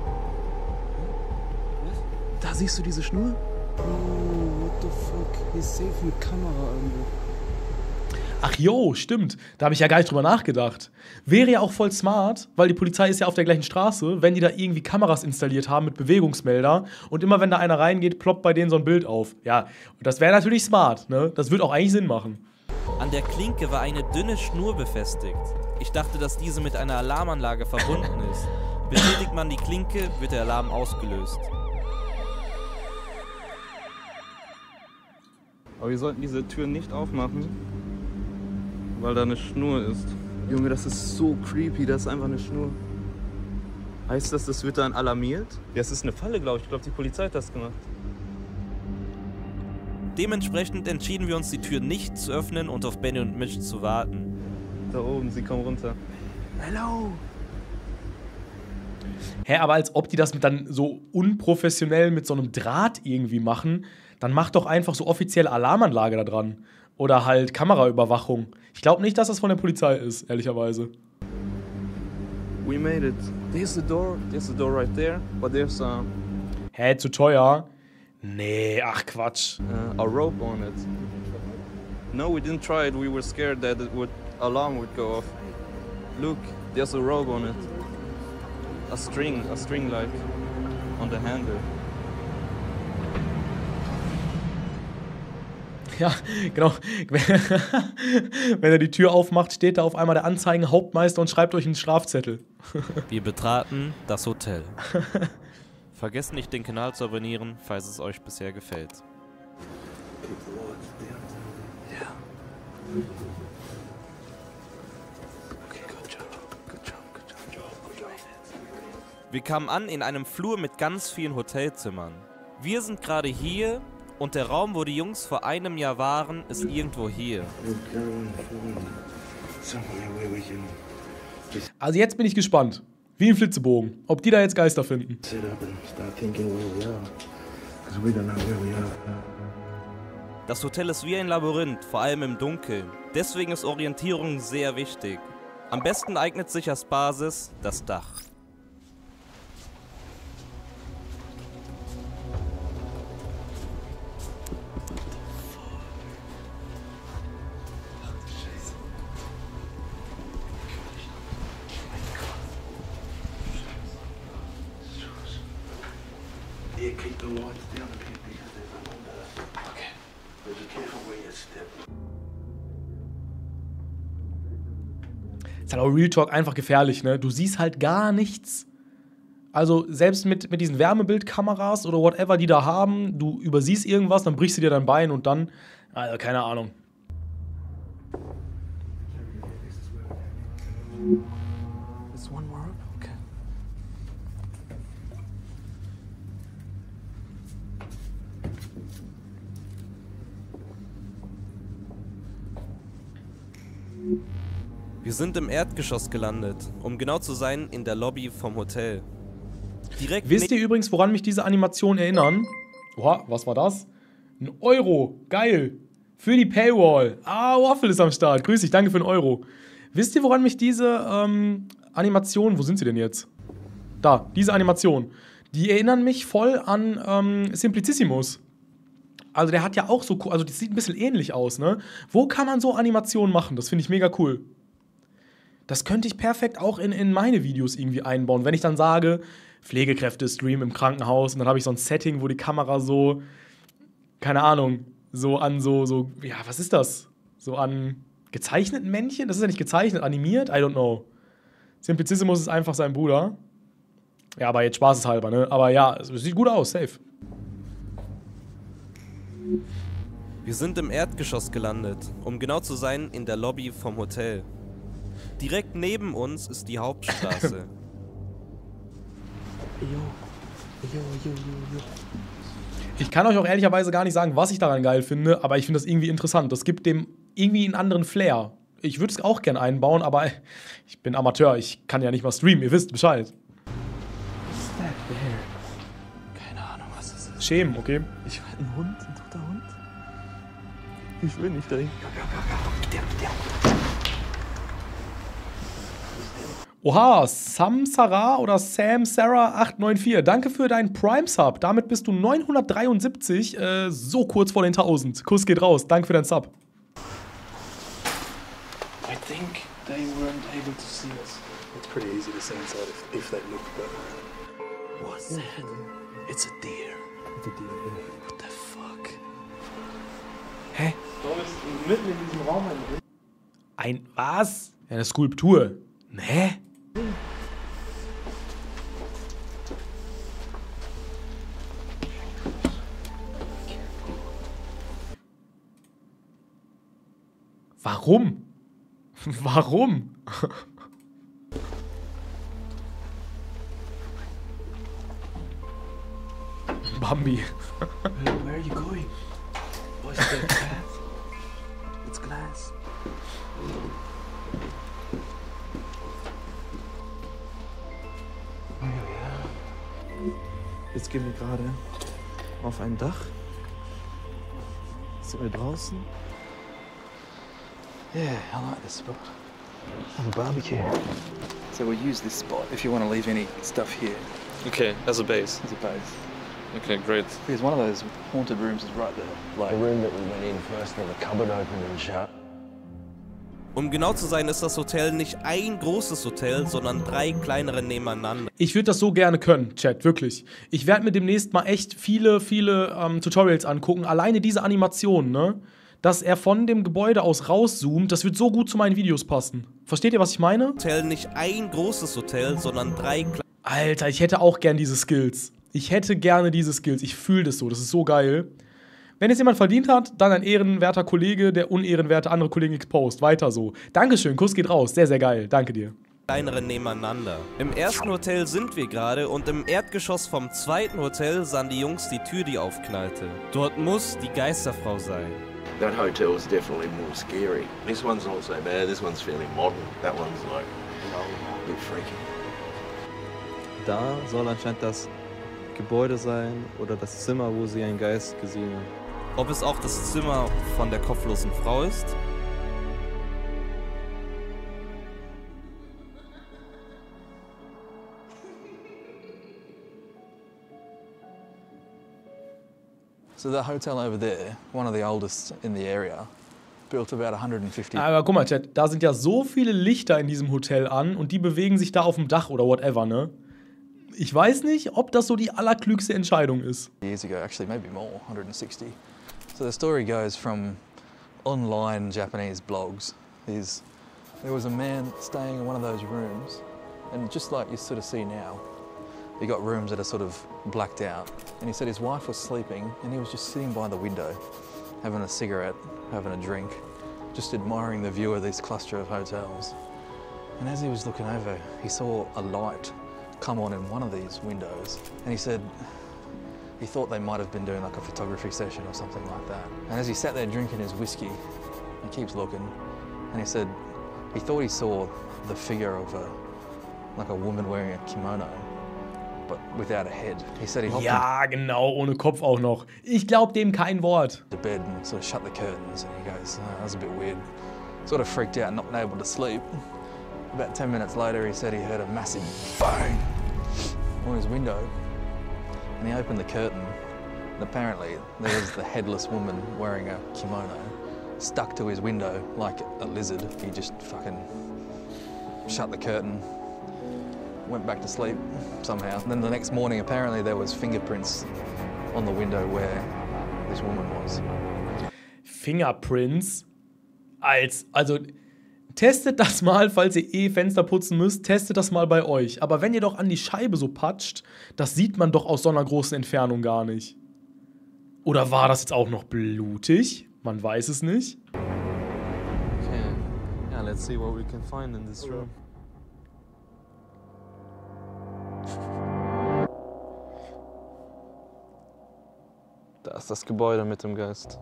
H: Da siehst du diese Schnur?
J: Oh, what the fuck? Hier ist safe eine Kamera irgendwo.
A: Ach jo, stimmt. Da habe ich ja gar nicht drüber nachgedacht. Wäre ja auch voll smart, weil die Polizei ist ja auf der gleichen Straße, wenn die da irgendwie Kameras installiert haben mit Bewegungsmelder und immer wenn da einer reingeht, ploppt bei denen so ein Bild auf. Ja, und das wäre natürlich smart, ne? Das würde auch eigentlich Sinn machen.
B: An der Klinke war eine dünne Schnur befestigt. Ich dachte, dass diese mit einer Alarmanlage verbunden ist. Betätigt man die Klinke, wird der Alarm ausgelöst.
H: Aber wir sollten diese Tür nicht aufmachen, weil da eine Schnur ist. Junge, das ist so creepy, das ist einfach eine Schnur. Heißt das, das wird dann alarmiert? Ja, es ist eine Falle, glaube ich. Ich glaube, die Polizei hat das gemacht.
B: Dementsprechend entschieden wir uns, die Tür nicht zu öffnen und auf Benny und Mitch zu warten.
H: Da oben, sie kommen runter. Hello!
A: Hä, aber als ob die das mit dann so unprofessionell mit so einem Draht irgendwie machen, dann mach doch einfach so offizielle Alarmanlage da dran. Oder halt Kameraüberwachung. Ich glaube nicht, dass das von der Polizei ist, ehrlicherweise.
H: We made it. There's the door. There's the door right there. But there's a...
A: Hä, zu teuer? Nee, ach Quatsch.
H: Uh, a rope on it. No, we didn't try it. We were scared that it would alarm would go off. Look, there's a rope on it. A string, a string like on the handle.
A: Ja, genau. Wenn er die Tür aufmacht, steht da auf einmal der Anzeigenhauptmeister und schreibt euch einen Strafzettel.
B: Wir betraten das Hotel. Vergesst nicht, den Kanal zu abonnieren, falls es euch bisher gefällt. Wir kamen an in einem Flur mit ganz vielen Hotelzimmern. Wir sind gerade hier und der Raum, wo die Jungs vor einem Jahr waren, ist irgendwo hier.
A: Also jetzt bin ich gespannt. Wie ein Flitzebogen. Ob die da jetzt Geister finden.
B: Das Hotel ist wie ein Labyrinth, vor allem im Dunkeln. Deswegen ist Orientierung sehr wichtig. Am besten eignet sich als Basis das Dach.
A: Ist halt auch Real Talk einfach gefährlich, ne? Du siehst halt gar nichts. Also selbst mit, mit diesen Wärmebildkameras oder whatever, die da haben, du übersiehst irgendwas, dann brichst du dir dein Bein und dann, also keine Ahnung.
H: There's one more up? Okay.
B: Wir sind im Erdgeschoss gelandet, um genau zu sein, in der Lobby vom Hotel. Direkt
A: Wisst ihr übrigens, woran mich diese Animationen erinnern? Oha, was war das? Ein Euro, geil. Für die Paywall. Ah, Waffle ist am Start. Grüß dich, danke für einen Euro. Wisst ihr, woran mich diese ähm, Animationen, wo sind sie denn jetzt? Da, diese Animation. Die erinnern mich voll an ähm, Simplicissimus. Also der hat ja auch so, also das sieht ein bisschen ähnlich aus, ne? Wo kann man so Animationen machen? Das finde ich mega cool. Das könnte ich perfekt auch in, in meine Videos irgendwie einbauen. Wenn ich dann sage, Pflegekräfte-Stream im Krankenhaus und dann habe ich so ein Setting, wo die Kamera so, keine Ahnung, so an so, so, ja, was ist das? So an gezeichneten Männchen? Das ist ja nicht gezeichnet, animiert? I don't know. Simplicissimus ist einfach sein Bruder. Ja, aber jetzt spaßeshalber, ne? Aber ja, es sieht gut aus, safe.
B: Wir sind im Erdgeschoss gelandet, um genau zu sein, in der Lobby vom Hotel. Direkt neben uns ist die Hauptstraße.
A: Ich kann euch auch ehrlicherweise gar nicht sagen, was ich daran geil finde, aber ich finde das irgendwie interessant. Das gibt dem irgendwie einen anderen Flair. Ich würde es auch gerne einbauen, aber ich bin Amateur, ich kann ja nicht mal streamen, ihr wisst Bescheid.
H: Keine Ahnung, was das ist.
A: Schämen, okay?
H: Ich will ein Hund, ein toter Hund. Ich will nicht dahin.
A: Oha, Samsara oder Sam Sarah acht neun vier. Danke für deinen Prime-Sub. Damit bist du neunhundertdreiundsiebzig, äh, so kurz vor den tausend. Kuss geht raus. Danke für deinen Sub.
J: I think they weren't able to see us. It's pretty easy to see inside if, if they look, but...
H: What's that? It's a deer.
J: It's a deer, yeah.
H: What the fuck?
A: Hä?
J: Warum ist mitten in diesem Raum ein...
A: Ein was? Ja, eine Skulptur. Nee? Warum? Warum? Bambi.
J: Where, where are you going? What's the path? It's glass.
H: Oh ja. Jetzt gehen wir gerade auf ein Dach. Jetzt sind wir draußen.
I: Yeah, I like this spot. Have a barbecue. So we'll use this spot if you want to leave any stuff here.
E: Okay, as a base.
I: As a base.
E: Okay, great.
I: Because one of those haunted rooms is right there. Like
K: the room that we went in first, then the cupboard opened and shut.
B: Um genau zu sein, ist das Hotel nicht ein großes Hotel, sondern drei kleinere nebeneinander.
A: Ich würde das so gerne können, Chat, wirklich. Ich werde mir demnächst mal echt viele, viele ähm, Tutorials angucken. Alleine diese Animation, ne? Dass er von dem Gebäude aus rauszoomt, das wird so gut zu meinen Videos passen. Versteht ihr, was ich meine?
B: Hotel nicht ein großes Hotel, sondern drei kleine.
A: Alter, ich hätte auch gern diese Skills. Ich hätte gerne diese Skills. Ich fühle das so. Das ist so geil. Wenn es jemand verdient hat, dann ein ehrenwerter Kollege, der unehrenwerte andere Kollegen exposed. Weiter so. Dankeschön, Kuss geht raus. Sehr, sehr geil. Danke dir.
B: Kleinere nebeneinander. Im ersten Hotel sind wir gerade und im Erdgeschoss vom zweiten Hotel sahen die Jungs die Tür, die aufknallte. Dort muss die Geisterfrau sein.
K: That hotel's definitely more scary. This one's not so bad. This one's fairly modern. That one's like, you know, a bit freaky.
E: Da soll anscheinend das Gebäude sein oder das Zimmer, wo sie einen Geist gesehen haben.
B: Ob es auch das Zimmer von der kopflosen Frau ist?
I: So the hotel over there, one of the oldest in the area, built about one hundred fifty.
A: Aber guck mal, Chat, da sind ja so viele Lichter in diesem Hotel an und die bewegen sich da auf dem Dach oder whatever, ne? Ich weiß nicht, ob das so die allerklügste Entscheidung ist.
I: Years ago, actually maybe more, one hundred sixty. So the story goes from online Japanese blogs is there was a man staying in one of those rooms, and just like you sort of see now, you got rooms that are sort of blacked out. And he said his wife was sleeping and he was just sitting by the window, having a cigarette, having a drink, just admiring the view of this cluster of hotels. And as he was looking over, he saw a light come on in one of these windows. And he said he thought they might have been doing like a photography session or something like that. And as he sat there drinking his whiskey, he keeps looking, and he said he thought he saw the figure of a, like a woman wearing a kimono, but without a head. He said he hopped
A: Ja, genau, ohne Kopf auch noch. Ich glaub dem kein Wort.
I: to bed and sort of shut the curtains, and he goes, oh, that was a bit weird. Sort of freaked out, not able to sleep. About ten minutes later, he said he heard a massive bang on his window, and he opened the curtain, and apparently there was the headless woman wearing a kimono stuck to his window like a lizard. He just fucking shut the curtain, went back to sleep somehow. And then the next morning, apparently there was fingerprints on the window where this woman was.
A: Fingerprints? Als, also, testet das mal, falls ihr eh Fenster putzen müsst, testet das mal bei euch. Aber wenn ihr doch an die Scheibe so patscht, das sieht man doch aus so einer großen Entfernung gar nicht. Oder war das jetzt auch noch blutig? Man weiß es nicht.
E: Okay, yeah, let's see what we can find in this room. Da ist das Gebäude mit dem Geist.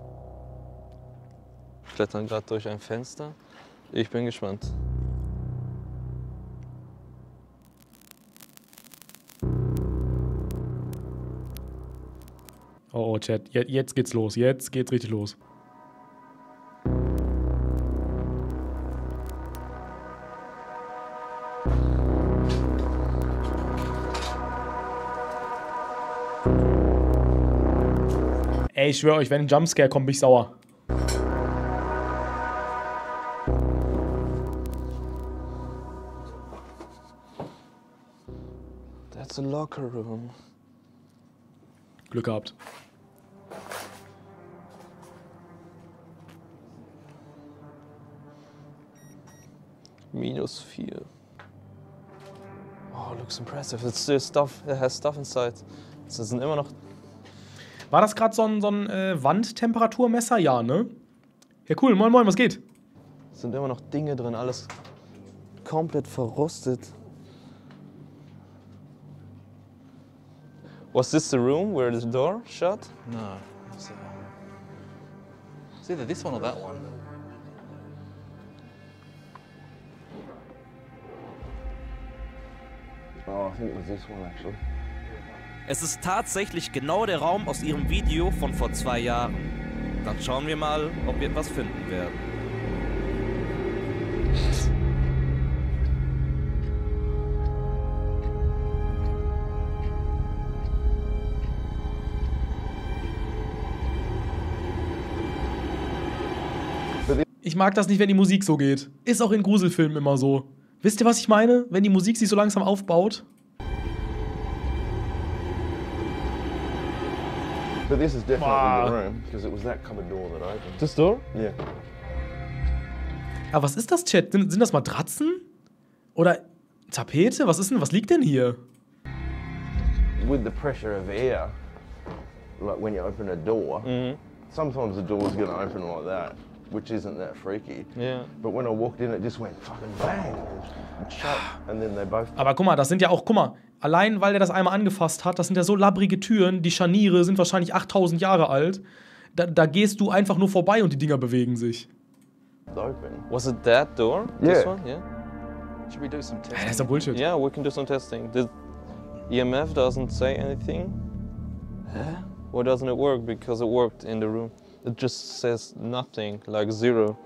E: Wir klettern gerade durch ein Fenster. Ich bin gespannt.
A: Oh, oh, Chat, jetzt, jetzt geht's los. Jetzt geht's richtig los. Ey, ich schwöre euch, wenn ein Jumpscare kommt, bin ich sauer.
E: That's a locker room.
A: Glück gehabt.
E: Minus vier. Oh, looks impressive. It's still stuff. It has stuff inside. Es sind immer noch.
A: War das gerade so ein, so ein äh, Wandtemperaturmesser? Ja, ne? Ja, cool. Moin, moin, was geht?
E: Es sind immer noch Dinge drin, alles komplett verrostet. Was this the room where the door shut?
I: No. It's, uh, it's either this one or that one.
K: Oh, I think it was this one actually.
B: Es ist tatsächlich genau der Raum aus ihrem Video von vor zwei Jahren. Dann schauen wir mal, ob wir etwas finden werden.
A: Ich mag das nicht, wenn die Musik so geht. Ist auch in Gruselfilmen immer so. Wisst ihr, was ich meine? Wenn die Musik sich so langsam aufbaut.
K: But this is definitely
A: Wow.
K: the room, because it was that cupboard door that opened.
E: This door?
K: Yeah.
A: Aber was ist das, Chat? Sind, sind das Matratzen? Oder Tapete? Was ist denn? Was liegt denn hier?
K: With the pressure of air, like when you open a door,
E: Mhm.
K: sometimes the door's gonna open like that, which isn't that freaky.
E: Yeah.
K: But when I walked in, it just went fucking bang and shut, and then they both.
A: Aber guck mal, das sind ja auch, guck mal, allein weil der das einmal angefasst hat, das sind ja so labbrige Türen, die Scharniere sind wahrscheinlich achttausend Jahre alt. Da, da gehst du einfach nur vorbei und die Dinger bewegen sich.
K: Open.
E: Was it that door? This
K: Yeah.
E: one? Yeah.
I: Should we do some testing?
A: Das ist ja Bullshit.
E: Yeah, we can do some testing. The E M F doesn't say anything.
I: Huh?
E: Why doesn't it work? Because it worked in the room. It just says nothing, like zero.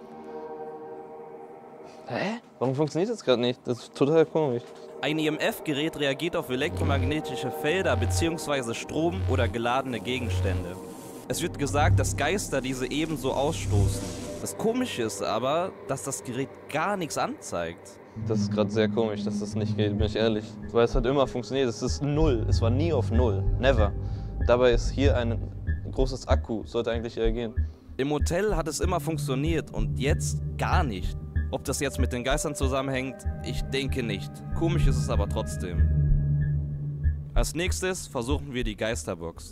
E: Hä? Warum funktioniert das gerade nicht? Das ist total komisch.
B: Ein E M F-Gerät reagiert auf elektromagnetische Felder bzw. Strom oder geladene Gegenstände. Es wird gesagt, dass Geister diese ebenso ausstoßen. Das Komische ist aber, dass das Gerät gar nichts anzeigt.
E: Das ist gerade sehr komisch, dass das nicht geht, bin ich ehrlich. Weil es hat immer funktioniert. Es ist null. Es war nie auf null. Never. Dabei ist hier ein großes Akku. Sollte eigentlich reagieren.
B: Im Hotel hat es immer funktioniert und jetzt gar nicht. Ob das jetzt mit den Geistern zusammenhängt, ich denke nicht. Komisch ist es aber trotzdem. Als nächstes versuchen wir die Geisterbox.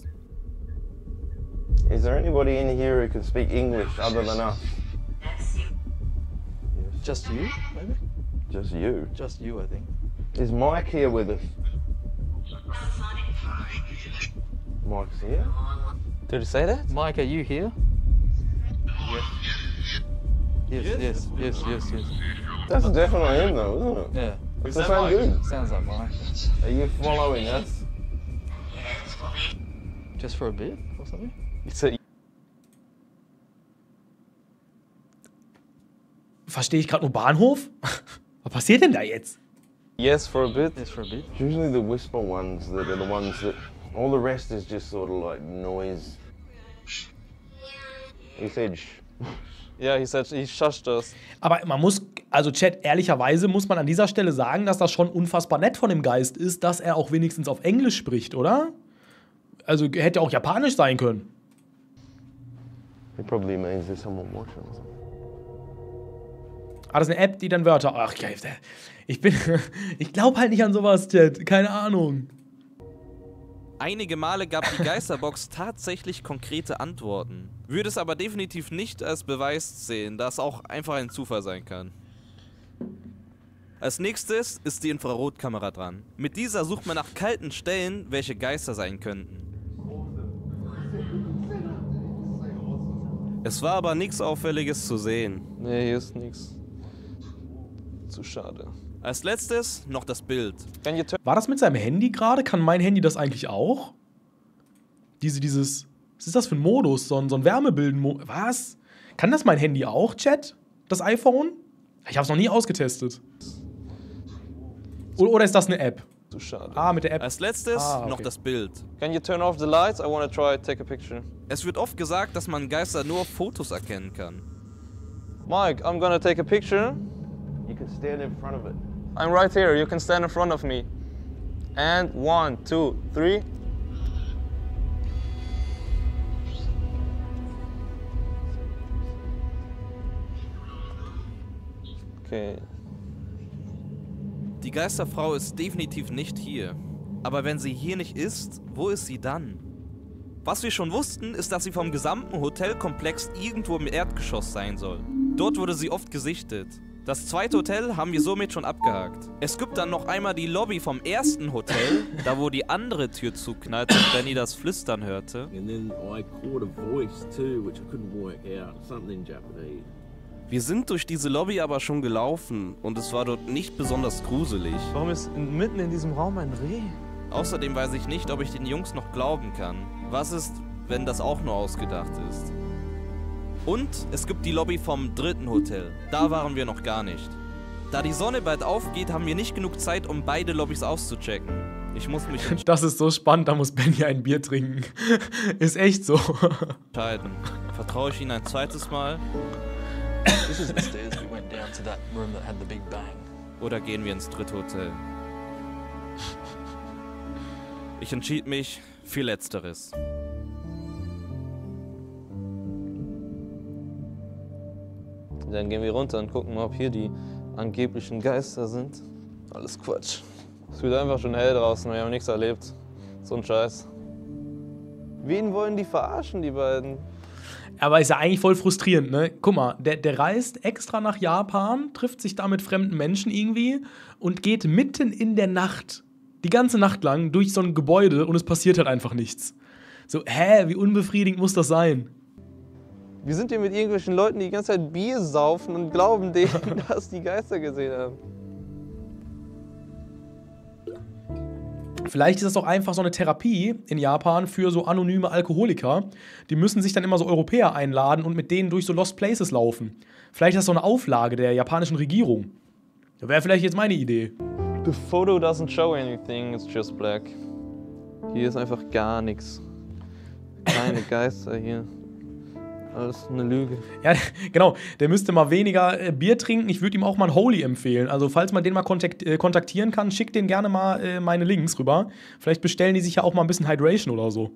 K: Is there anybody in here who can speak English other than us?
I: Just you, maybe?
K: Just you.
I: Just you, I think.
K: Is Mike here with us? Mike's here?
E: Did you say that?
I: Mike, are you here? Yes. Yes, yes, yes, yes, yes.
K: That's definitely him though, isn't it?
I: Yeah.
K: It's the same dude.
I: Sounds like Mike.
K: Are you following us?
I: Just for a bit or something?
E: It's a
A: Verstehe ich gerade nur Bahnhof? Was passiert denn da jetzt?
E: yes for a bit.
I: Yes, for a bit.
K: It's usually the whisper ones that are the ones that. All the rest is just sort of like noise. He said shh.
E: Yeah, he said he shushed us.
A: Aber man muss, also Chat, ehrlicherweise muss man an dieser Stelle sagen, dass das schon unfassbar nett von dem Geist ist, dass er auch wenigstens auf Englisch spricht, oder? Also hätte auch Japanisch sein können.
K: It probably means there's someone watching us.
A: Ah, das ist eine App, die dann Wörter. Ach, ich bin. Ich glaube halt nicht an sowas, Chat. Keine Ahnung.
B: Einige Male gab die Geisterbox tatsächlich konkrete Antworten. Würde es aber definitiv nicht als Beweis sehen, da es auch einfach ein Zufall sein kann. Als nächstes ist die Infrarotkamera dran. Mit dieser sucht man nach kalten Stellen, welche Geister sein könnten. Es war aber nichts Auffälliges zu sehen.
E: Nee, hier ist nichts. Zu schade.
B: Als letztes noch das Bild.
A: War das mit seinem Handy gerade? Kann mein Handy das eigentlich auch? Diese, dieses. Was ist das für ein Modus? So ein, so ein Wärmebilden-Modus. Was? Kann das mein Handy auch, Chat? Das iPhone? Ich hab's noch nie ausgetestet. Oder, oder ist das eine App?
E: Zu schade.
A: Ah, mit der App.
B: Als letztes
A: Ah, okay.
B: noch das Bild.
E: Can you turn off the lights? I want to try take a picture.
B: Es wird oft gesagt, dass man Geister nur auf Fotos erkennen kann.
E: Mike, I'm gonna take a picture.
K: You can stand in front of it.
E: I'm right here. You can stand in front of me. And one, two, three. Okay.
B: Die Geisterfrau ist definitiv nicht hier. Aber wenn sie hier nicht ist, wo ist sie dann? Was wir schon wussten, ist, dass sie vom gesamten Hotelkomplex irgendwo im Erdgeschoss sein soll. Dort wurde sie oft gesichtet. Das zweite Hotel haben wir somit schon abgehakt. Es gibt dann noch einmal die Lobby vom ersten Hotel, da wo die andere Tür zuknallt und Benny das Flüstern hörte.
F: And then I caught a voice too, which I couldn't work out. Something in Japanese.
B: Wir sind durch diese Lobby aber schon gelaufen und es war dort nicht besonders gruselig.
E: Warum ist mitten in diesem Raum ein Reh?
B: Außerdem weiß ich nicht, ob ich den Jungs noch glauben kann. Was ist, wenn das auch nur ausgedacht ist? Und es gibt die Lobby vom dritten Hotel. Da waren wir noch gar nicht. Da die Sonne bald aufgeht, haben wir nicht genug Zeit, um beide Lobbys auszuchecken. Ich muss mich
A: Das ist so spannend, da muss Benny ein Bier trinken. Ist echt so.
B: entscheiden. Vertraue ich ihnen ein zweites Mal?
I: This is the stairs we went down to that room that had the big bang.
B: Oder gehen wir ins dritte Hotel? Ich entschied mich für Letzteres.
E: Dann gehen wir runter und gucken mal, ob hier die angeblichen Geister sind. Alles Quatsch. Es wird einfach schon hell draußen, wir haben nichts erlebt. So ein Scheiß. Wen wollen die verarschen, die beiden?
A: Aber ist ja eigentlich voll frustrierend, ne? Guck mal, der, der reist extra nach Japan, trifft sich da mit fremden Menschen irgendwie und geht mitten in der Nacht, die ganze Nacht lang, durch so ein Gebäude und es passiert halt einfach nichts. So, hä, wie unbefriedigend muss das sein?
E: Wir sind hier mit irgendwelchen Leuten, die die ganze Zeit Bier saufen und glauben denen, dass die Geister gesehen haben.
A: Vielleicht ist das doch einfach so eine Therapie in Japan für so anonyme Alkoholiker. Die müssen sich dann immer so Europäer einladen und mit denen durch so Lost Places laufen. Vielleicht ist das so eine Auflage der japanischen Regierung. Wäre vielleicht jetzt meine Idee.
E: The photo doesn't show anything, it's just black. Hier ist einfach gar nichts. Keine Geister hier. Alles eine Lüge.
A: Ja, genau. Der müsste mal weniger äh, Bier trinken. Ich würde ihm auch mal ein Holy empfehlen. Also, falls man den mal kontakt äh, kontaktieren kann, schickt den gerne mal äh, meine Links rüber. Vielleicht bestellen die sich ja auch mal ein bisschen Hydration oder so.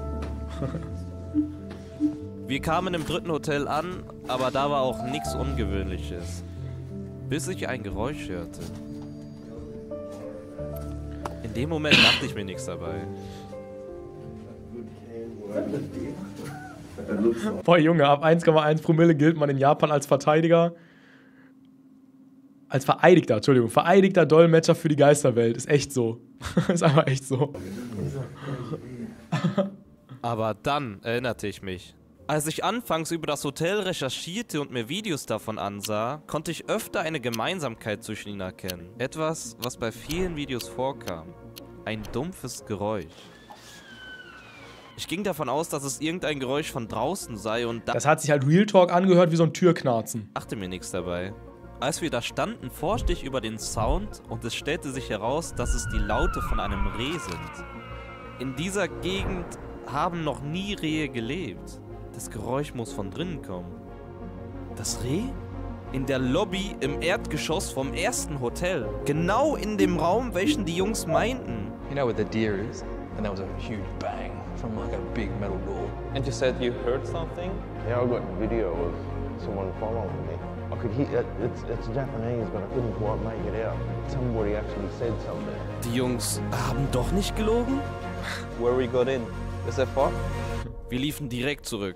B: Wir kamen im dritten Hotel an, aber da war auch nichts Ungewöhnliches. Bis ich ein Geräusch hörte. In dem Moment dachte ich mir nichts dabei.
A: Boah, Junge, ab eins Komma eins Promille gilt man in Japan als Verteidiger. Als Vereidigter, Entschuldigung. Vereidigter Dolmetscher für die Geisterwelt. Ist echt so. Ist einfach echt so.
B: Aber dann erinnerte ich mich. Als ich anfangs über das Hotel recherchierte und mir Videos davon ansah, konnte ich öfter eine Gemeinsamkeit zwischen ihnen erkennen. Etwas, was bei vielen Videos vorkam. Ein dumpfes Geräusch. Ich ging davon aus, dass es irgendein Geräusch von draußen sei und
A: das hat sich halt Real Talk angehört wie so ein Türknarzen.
B: Dachte mir nichts dabei. Als wir da standen, forschte ich über den Sound und es stellte sich heraus, dass es die Laute von einem Reh sind. In dieser Gegend haben noch nie Rehe gelebt. Das Geräusch muss von drinnen kommen. Das Reh? In der Lobby im Erdgeschoss vom ersten Hotel. Genau in dem Raum, welchen die Jungs meinten.
I: You know where the deer is? And there was a huge bang from like a big metal door.
E: And you said you heard something?
K: Yeah, I got a video of someone following me. I could hear it, it's, it's Japanese, but I couldn't quite make it out. Somebody actually said something.
B: Die Jungs haben doch nicht gelogen?
E: Where we got in? Is that far?
B: Wir liefen direkt zurück.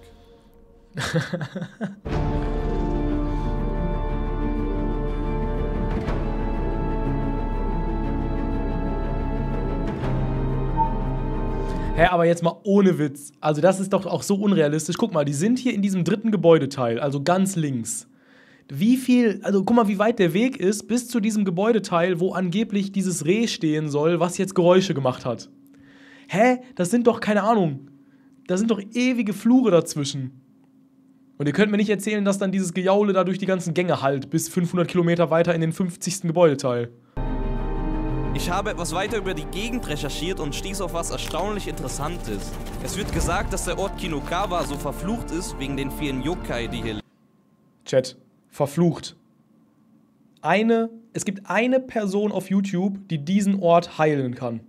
A: Hä, aber jetzt mal ohne Witz. Also das ist doch auch so unrealistisch. Guck mal, die sind hier in diesem dritten Gebäudeteil, also ganz links. Wie viel, also guck mal, wie weit der Weg ist bis zu diesem Gebäudeteil, wo angeblich dieses Reh stehen soll, was jetzt Geräusche gemacht hat. Hä? Das sind doch, keine Ahnung, da sind doch ewige Flure dazwischen. Und ihr könnt mir nicht erzählen, dass dann dieses Gejaule da durch die ganzen Gänge hallt, bis fünfhundert Kilometer weiter in den fünfzigsten Gebäudeteil.
B: Ich habe etwas weiter über die Gegend recherchiert und stieß auf was erstaunlich Interessantes. Es wird gesagt, dass der Ort Kinokawa so verflucht ist wegen den vielen Yokai, die hier leben.
A: Chat, verflucht. Eine, es gibt eine Person auf YouTube, die diesen Ort heilen kann.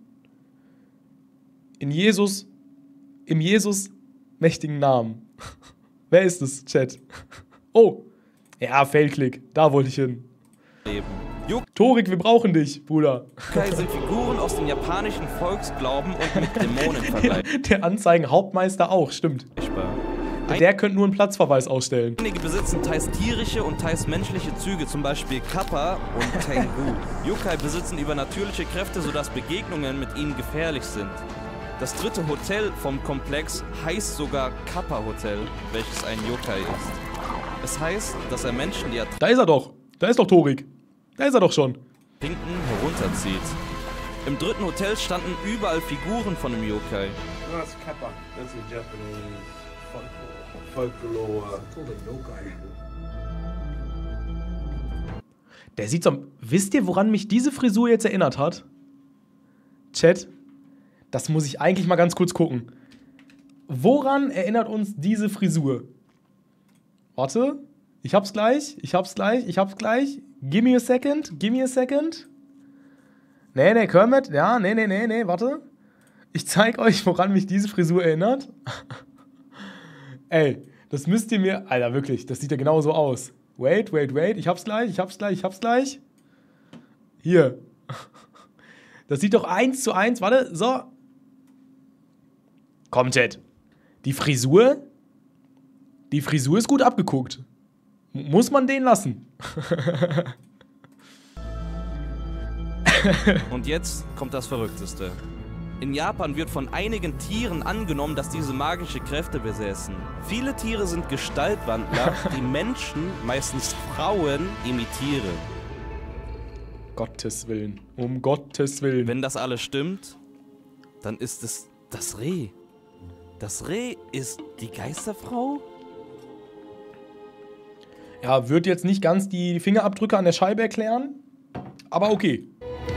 A: In Jesus, im Jesus mächtigen Namen. Wer ist es, Chat? Oh, ja, Failclick, da wollte ich hin.
B: Leben.
A: Torik, wir brauchen dich, Bruder.
B: Yokai sind Figuren aus dem japanischen Volksglauben und mit Dämonen vergleichbar.
A: Der Anzeigen-Hauptmeister auch, stimmt. Der könnte nur einen Platzverweis ausstellen.
B: Einige besitzen teils tierische und teils menschliche Züge, zum Beispiel Kappa und Tengu. Yokai besitzen übernatürliche Kräfte, sodass Begegnungen mit ihnen gefährlich sind. Das dritte Hotel vom Komplex heißt sogar Kappa Hotel, welches ein Yokai ist. Es heißt, dass er Menschen, die er...
A: Da ist er doch. Da ist doch Torik. Da ist er doch schon.
B: Pinken herunterzieht. Im dritten Hotel standen überall Figuren von dem Yokai.
K: No, that's Kappa. That's a Japanese folklore. folklore.
A: Der sieht so... Wisst ihr, woran mich diese Frisur jetzt erinnert hat? Chat, das muss ich eigentlich mal ganz kurz gucken. Woran erinnert uns diese Frisur? Warte. Ich hab's gleich, ich hab's gleich, ich hab's gleich. Give me a second, give me a second. Nee, nee, Kermit, ja, nee, nee, nee, nee, warte. Ich zeig euch, woran mich diese Frisur erinnert. Ey, das müsst ihr mir... Alter, wirklich, das sieht ja genau so aus. Wait, wait, wait, ich hab's gleich, ich hab's gleich, ich hab's gleich. Hier. Das sieht doch eins zu eins, warte, so. Komm, Chat. Die Frisur... Die Frisur ist gut abgeguckt. Muss man den lassen.
B: Und jetzt kommt das Verrückteste. In Japan wird von einigen Tieren angenommen, dass diese magische Kräfte besäßen. Viele Tiere sind Gestaltwandler, die Menschen, meistens Frauen, imitieren.
A: Gottes Willen. Um Gottes Willen.
B: Wenn das alles stimmt, dann ist es das Reh. Das Reh ist die Geisterfrau?
A: Ja, wird jetzt nicht ganz die Fingerabdrücke an der Scheibe erklären, aber okay.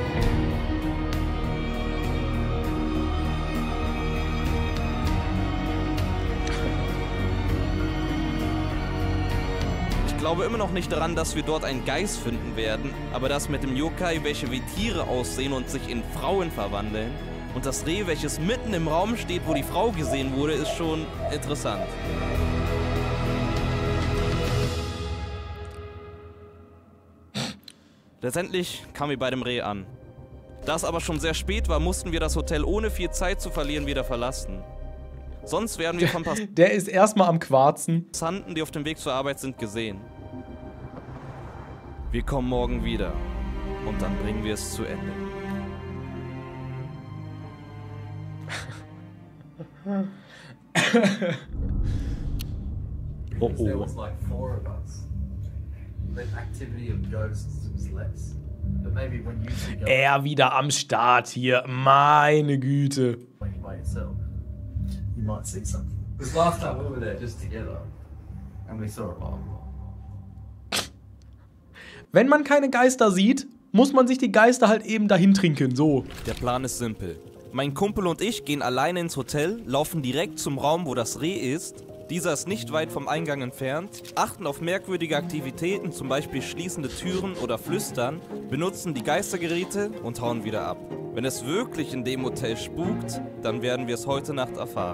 B: Ich glaube immer noch nicht daran, dass wir dort einen Geist finden werden, aber das mit dem Yokai, welche wie Tiere aussehen und sich in Frauen verwandeln, und das Reh, welches mitten im Raum steht, wo die Frau gesehen wurde, ist schon interessant. Letztendlich kamen wir bei dem Reh an. Da es aber schon sehr spät war, mussten wir das Hotel ohne viel Zeit zu verlieren wieder verlassen. Sonst werden wir von Passanten,
A: Der ist erstmal am Quarzen.
B: die auf dem Weg zur Arbeit sind, gesehen. Wir kommen morgen wieder und dann bringen wir es zu Ende.
A: Oh
G: There
A: oh.
G: was like four of us. The activity of ghosts was less. But maybe when you see ghosts
A: Er wieder am Start hier. Meine Güte.
G: when you're by yourself, you might see something. Because last time we were there just together, and we saw a lot.
A: Wenn man keine Geister sieht, muss man sich die Geister halt eben dahin trinken. So.
B: Der Plan ist simpel. Mein Kumpel und ich gehen alleine ins Hotel, laufen direkt zum Raum, wo das Reh ist. Dieser ist nicht weit vom Eingang entfernt, achten auf merkwürdige Aktivitäten, zum Beispiel schließende Türen oder Flüstern, benutzen die Geistergeräte und hauen wieder ab. Wenn es wirklich in dem Hotel spukt, dann werden wir es heute Nacht erfahren.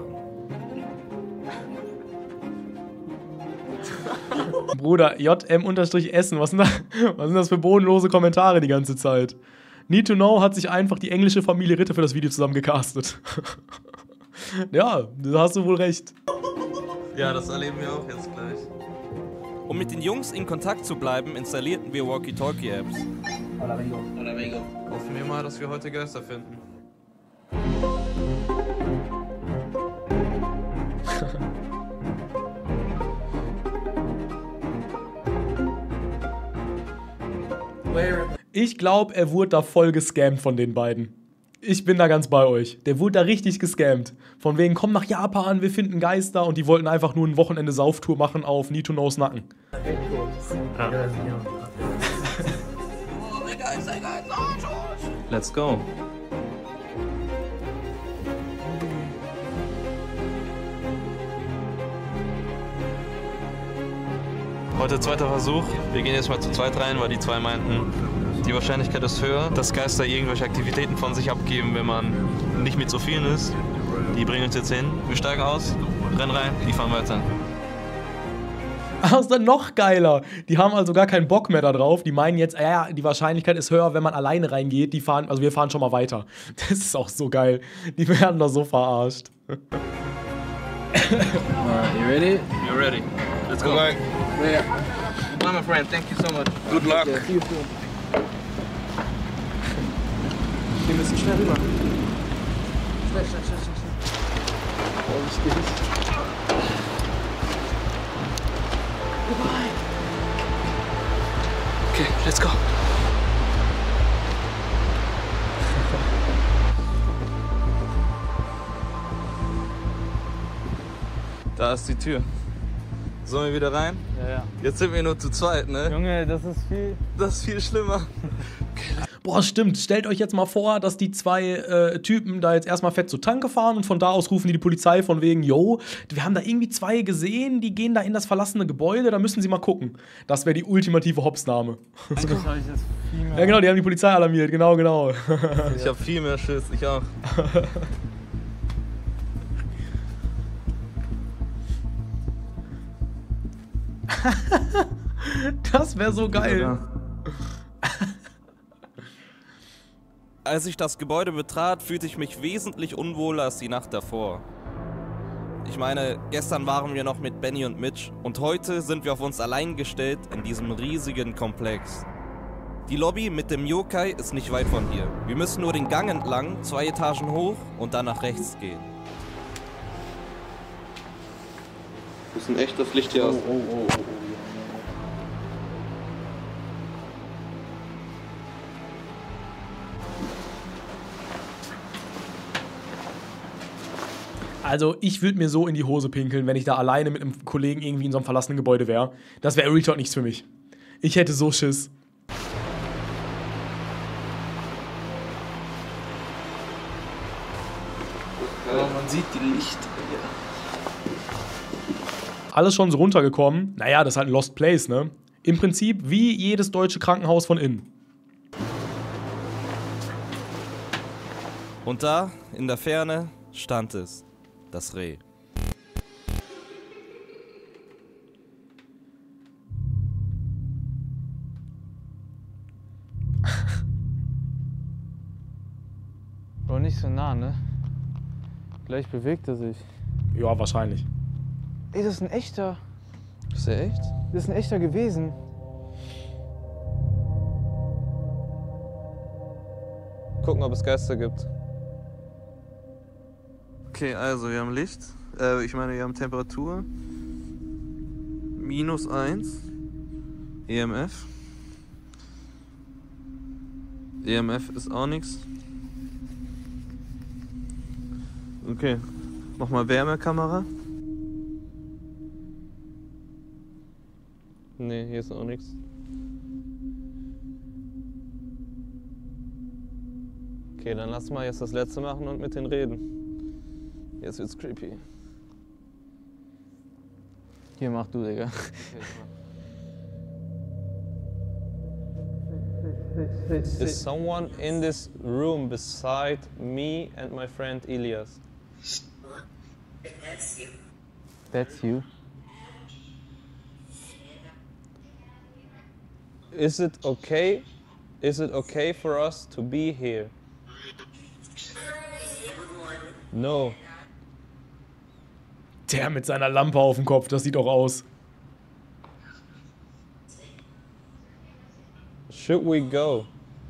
A: Bruder, J M-Essen, was sind, da, was sind das für bodenlose Kommentare die ganze Zeit? Need to Know hat sich einfach die englische Familie Ritter für das Video zusammen gecastet. Ja, da hast du wohl recht.
E: Ja, das erleben wir auch jetzt gleich.
B: Um mit den Jungs in Kontakt zu bleiben, installierten wir Walkie-Talkie-Apps.
E: Hoffen wir mal, dass wir heute Geister finden.
A: Ich glaube, er wurde da voll gescammt von den beiden. Ich bin da ganz bei euch. Der wurde da richtig gescammt. Von wegen, komm nach Japan, wir finden Geister. Und die wollten einfach nur ein Wochenende Sauftour machen auf Need to Knows Nacken.
E: Let's go. Heute zweiter Versuch. Wir gehen jetzt mal zu zweit rein, weil die zwei meinten, die Wahrscheinlichkeit ist höher, dass Geister irgendwelche Aktivitäten von sich abgeben, wenn man nicht mit so vielen ist. Die bringen uns jetzt hin. Wir steigen aus, rennen rein, die fahren weiter.
A: Das ist dann noch geiler. Die haben also gar keinen Bock mehr da drauf. Die meinen jetzt, ja, die Wahrscheinlichkeit ist höher, wenn man alleine reingeht. Die fahren, also wir fahren schon mal weiter. Das ist auch so geil. Die werden da so verarscht.
L: Alright, you ready?
E: You're ready. Let's go.
L: Bye. Yeah.
E: Bye, my friend. Thank you so much.
L: Good luck. Yeah, see you soon. Wir müssen schnell rüber. Schnell, schnell, schnell, schnell. Oh, wie steht's? Okay, let's go.
E: Da ist die Tür. Sollen wir wieder rein?
I: Ja, ja.
E: Jetzt sind wir nur zu zweit, ne?
I: Junge, das ist viel...
E: Das ist viel schlimmer.
A: Boah, stimmt. Stellt euch jetzt mal vor, dass die zwei äh, Typen da jetzt erstmal fett zur Tanke fahren und von da aus rufen die die Polizei von wegen, yo, wir haben da irgendwie zwei gesehen, die gehen da in das verlassene Gebäude, da müssen sie mal gucken. Das wäre die ultimative Hopsnahme. Ja, genau, die haben die Polizei alarmiert, genau, genau.
E: Ich hab viel mehr Schiss, ich auch.
A: Das wäre so geil. Ja.
B: Als ich das Gebäude betrat, fühlte ich mich wesentlich unwohler als die Nacht davor. Ich meine, gestern waren wir noch mit Benny und Mitch und heute sind wir auf uns allein gestellt in diesem riesigen Komplex. Die Lobby mit dem Yokai ist nicht weit von hier. Wir müssen nur den Gang entlang, zwei Etagen hoch und dann nach rechts gehen.
E: Das ist ein echtes Licht hier aus.
J: Oh, oh, oh, oh.
A: Also, ich würde mir so in die Hose pinkeln, wenn ich da alleine mit einem Kollegen irgendwie in so einem verlassenen Gebäude wäre. Das wäre Real Talk nichts für mich. Ich hätte so Schiss.
J: Aber man sieht die Lichter hier.
A: Alles schon so runtergekommen. Naja, das ist halt ein Lost Place, ne? Im Prinzip wie jedes deutsche Krankenhaus von innen.
B: Und da, in der Ferne, stand es. Das Reh.
I: Bro, nicht so nah, ne? Gleich bewegt er sich.
A: Ja, wahrscheinlich.
I: Ey, das ist ein echter.
E: Ist der echt?
I: Das ist ein echter gewesen.
E: Gucken, ob es Geister gibt. Okay, also wir haben Licht. Äh, ich meine, wir haben Temperatur. Minus eins. E M F. E M F ist auch nichts. Okay. Nochmal Wärmekamera. Nee, hier ist auch nichts. Okay, dann lass mal jetzt das letzte machen und mit denen reden. Jetzt wird's creepy.
I: Hier, mach du, Digga.
E: Is someone in this room beside me and my friend Elias?
M: That's you.
I: That's you.
E: Is it okay? Is it okay for us to be here? No.
A: Der mit seiner Lampe auf dem Kopf, das sieht auch aus.
E: Should we go?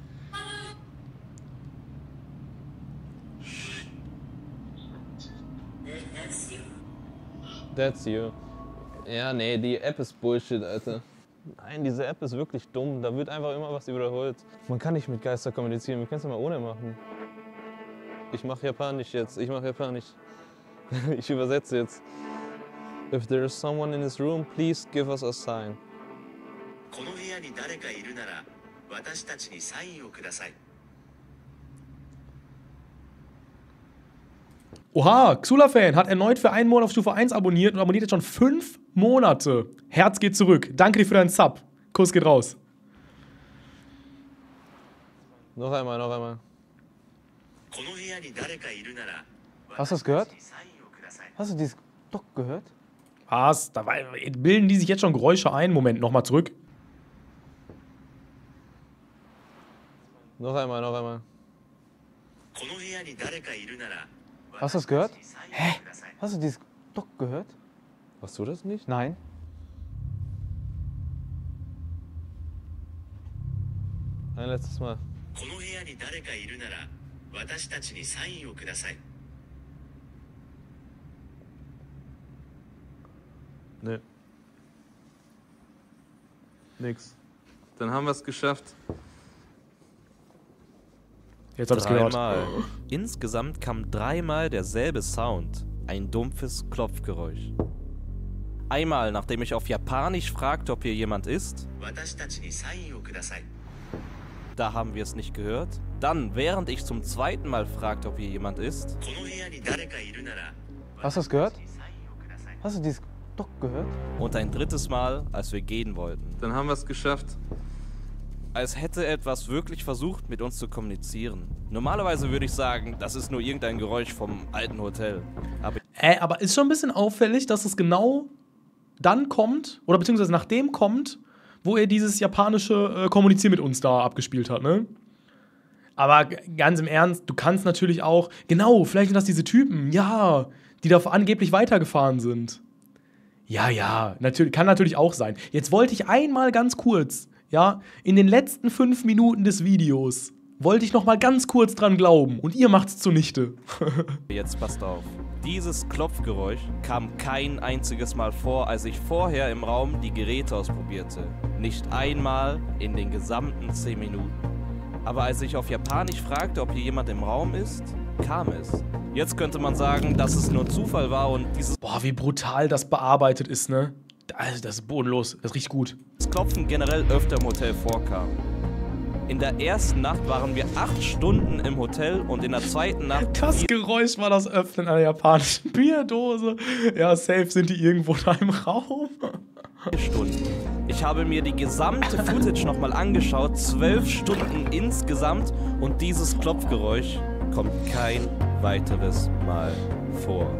M: That's you.
E: That's you. Ja, nee, die App ist Bullshit, Alter. Nein, diese App ist wirklich dumm. Da wird einfach immer was überholt. Man kann nicht mit Geister kommunizieren. Wir können es ja mal ohne machen. Ich mache Japanisch jetzt. Ich mache Japanisch. Ich übersetze jetzt. If there is someone in this room, please give us a sign.
A: Oha, Xula-Fan hat erneut für einen Monat auf Stufe eins abonniert und abonniert jetzt schon fünf Monate. Herz geht zurück. Danke dir für deinen Sub. Kuss geht raus.
E: Noch einmal, noch einmal.
I: Hast du das gehört? Hast du dieses Dock gehört?
A: Was? Da bilden die sich jetzt schon Geräusche ein. Moment, nochmal zurück.
E: Noch einmal, noch einmal.
I: Hast du das gehört? Hä? Hast du dieses Dock gehört?
E: Hast du das nicht?
I: Nein.
E: Ein letztes Mal. Nee. Nix. Dann haben wir es geschafft.
A: Jetzt hab ich's gehört.
B: Dreimal. Insgesamt kam dreimal derselbe Sound. Ein dumpfes Klopfgeräusch. Einmal, nachdem ich auf Japanisch fragte, ob hier jemand ist. da haben wir es nicht gehört. Dann, während ich zum zweiten Mal fragte, ob hier jemand ist.
I: Hast du das gehört? Hast du dieses doch gehört?
B: Und ein drittes Mal, als wir gehen wollten.
E: Dann haben wir es geschafft.
B: Als hätte etwas wirklich versucht, mit uns zu kommunizieren. Normalerweise würde ich sagen, das ist nur irgendein Geräusch vom alten Hotel. Aber,
A: äh, aber ist schon ein bisschen auffällig, dass es genau dann kommt, oder beziehungsweise nach dem kommt, wo er dieses japanische äh, Kommunizieren mit uns da abgespielt hat, ne? Aber ganz im Ernst, du kannst natürlich auch, genau, vielleicht sind das diese Typen, ja, die da angeblich weitergefahren sind. Ja, ja, natürlich, kann natürlich auch sein. Jetzt wollte ich einmal ganz kurz, ja, in den letzten fünf Minuten des Videos, wollte ich noch mal ganz kurz dran glauben und ihr macht's zunichte.
B: Jetzt passt auf. Dieses Klopfgeräusch kam kein einziges Mal vor, als ich vorher im Raum die Geräte ausprobierte. Nicht einmal in den gesamten zehn Minuten. Aber als ich auf Japanisch fragte, ob hier jemand im Raum ist, kam es. Jetzt könnte man sagen, dass es nur Zufall war und dieses...
A: Boah, wie brutal das bearbeitet ist, ne? Also, das ist bodenlos, das riecht gut.
B: Das Klopfen generell öfter im Hotel vorkam. In der ersten Nacht waren wir acht Stunden im Hotel und in der zweiten Nacht...
A: Das Geräusch war das Öffnen einer japanischen Bierdose. Ja, safe sind die irgendwo da im Raum.
B: Stunden. Ich habe mir die gesamte Footage nochmal angeschaut, zwölf Stunden insgesamt und dieses Klopfgeräusch kommt kein weiteres Mal vor.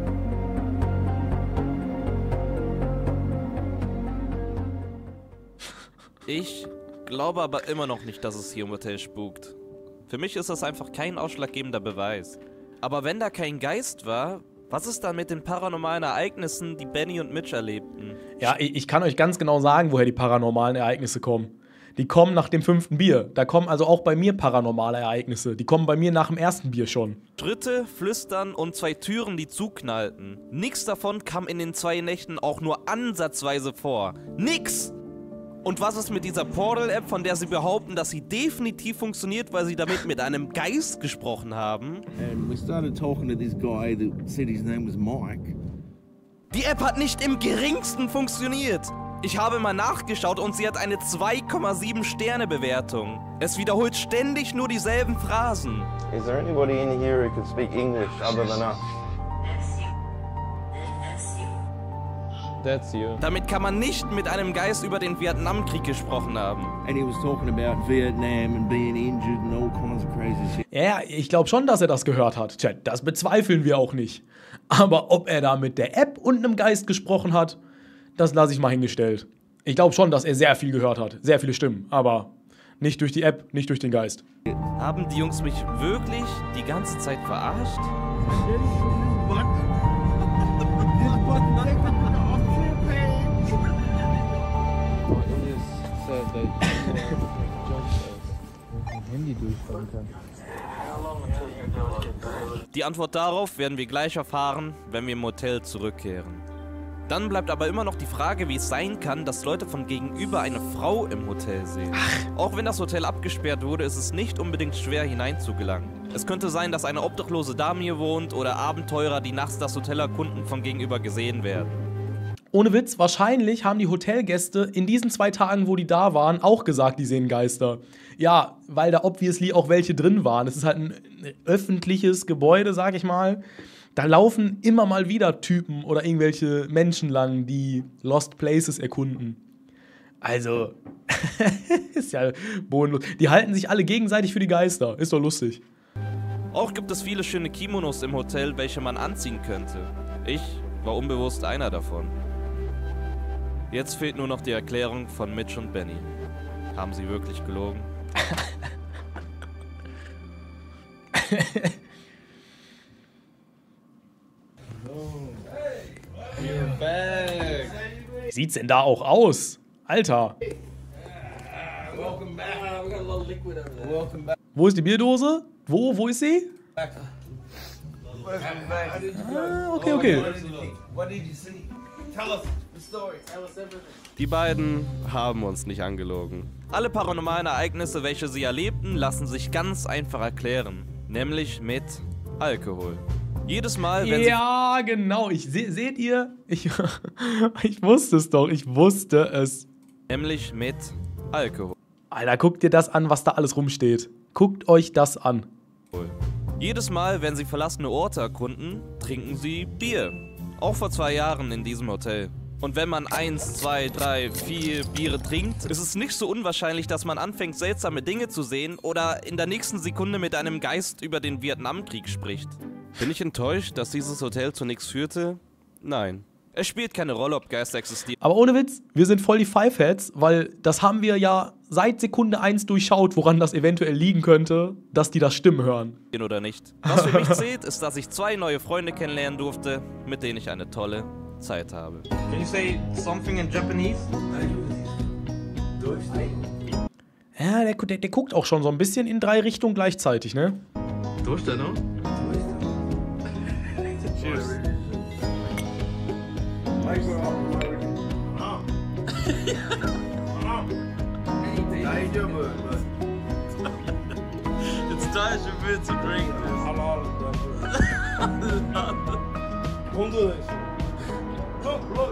B: Ich glaube aber immer noch nicht, dass es hier im Hotel spukt. Für mich ist das einfach kein ausschlaggebender Beweis. Aber wenn da kein Geist war, was ist dann mit den paranormalen Ereignissen, die Benny und Mitch erlebten?
A: Ja, ich kann euch ganz genau sagen, woher die paranormalen Ereignisse kommen. Die kommen nach dem fünften Bier. Da kommen also auch bei mir paranormale Ereignisse. Die kommen bei mir nach dem ersten Bier schon.
B: Schritte, Flüstern und zwei Türen, die zuknallten. Nichts davon kam in den zwei Nächten auch nur ansatzweise vor. Nix! Und was ist mit dieser Portal-App, von der sie behaupten, dass sie definitiv funktioniert, weil sie damit mit einem Geist gesprochen haben?
F: And we started talking to this guy that said his name was Mike.
B: Die App hat nicht im geringsten funktioniert. Ich habe mal nachgeschaut und sie hat eine zwei Komma sieben Sterne Bewertung. Es wiederholt ständig nur dieselben Phrasen.
K: Is there anybody in here who can speak English other than us?
E: That's you.
B: Damit kann man nicht mit einem Geist über den Vietnamkrieg gesprochen haben.
F: And he was talking about Vietnam and being injured and all kinds of crazy shit.
A: Ja, ich glaube schon, dass er das gehört hat. Tja, das bezweifeln wir auch nicht. Aber ob er da mit der App und einem Geist gesprochen hat, das lasse ich mal hingestellt. Ich glaube schon, dass er sehr viel gehört hat. Sehr viele Stimmen. Aber nicht durch die App, nicht durch den Geist.
B: Haben die Jungs mich wirklich die ganze Zeit verarscht? Die Antwort darauf werden wir gleich erfahren, wenn wir im Hotel zurückkehren. Dann bleibt aber immer noch die Frage, wie es sein kann, dass Leute von gegenüber eine Frau im Hotel sehen. Auch wenn das Hotel abgesperrt wurde, ist es nicht unbedingt schwer hineinzugelangen. Es könnte sein, dass eine obdachlose Dame hier wohnt oder Abenteurer, die nachts das Hotel erkunden, von gegenüber gesehen werden.
A: Ohne Witz, wahrscheinlich haben die Hotelgäste in diesen zwei Tagen, wo die da waren, auch gesagt, die sehen Geister. Ja, weil da obviously auch welche drin waren. Es ist halt ein öffentliches Gebäude, sag ich mal. Da laufen immer mal wieder Typen oder irgendwelche Menschen lang, die Lost Places erkunden. Also, ist ja bodenlos. Die halten sich alle gegenseitig für die Geister. Ist doch lustig.
B: Auch gibt es viele schöne Kimonos im Hotel, welche man anziehen könnte. Ich war unbewusst einer davon. Jetzt fehlt nur noch die Erklärung von Mitch und Benny. Haben sie wirklich gelogen?
E: We're back.
A: Wie sieht's denn da auch aus? Alter.
E: Welcome back. We got a little liquid over there. Welcome back.
A: Wo ist die Bierdose? Wo? Wo ist sie?
E: Welcome back.
A: Ah, okay, okay.
E: What did you see? Tell us the story. Tell us everything.
B: Die beiden haben uns nicht angelogen. Alle paranormalen Ereignisse, welche sie erlebten, lassen sich ganz einfach erklären. Nämlich mit Alkohol. Jedes Mal, wenn
A: Ja, genau. Ich, se seht ihr? Ich, ich wusste es doch. Ich wusste es.
B: Nämlich mit Alkohol.
A: Alter, guckt dir das an, was da alles rumsteht. Guckt euch das an.
B: Jedes Mal, wenn sie verlassene Orte erkunden, trinken sie Bier. Auch vor zwei Jahren in diesem Hotel. Und wenn man eins, zwei, drei, vier Biere trinkt, ist es nicht so unwahrscheinlich, dass man anfängt, seltsame Dinge zu sehen oder in der nächsten Sekunde mit einem Geist über den Vietnamkrieg spricht. Bin ich enttäuscht, dass dieses Hotel zu nichts führte? Nein. Es spielt keine Rolle, ob Geister existieren.
A: Aber ohne Witz, wir sind voll die Five-Heads, weil das haben wir ja seit Sekunde eins durchschaut, woran das eventuell liegen könnte, dass die das Stimmen hören.
B: Oder nicht. Was für mich zählt, ist, dass ich zwei neue Freunde kennenlernen durfte, mit denen ich eine tolle Zeit habe.
C: Can you say something in Japanese?
A: Ja, der, der, der guckt auch schon so ein bisschen in drei Richtungen gleichzeitig, ne?
C: Durch da, no? Cheers.
E: It's time for me to drink this.
C: Look, look.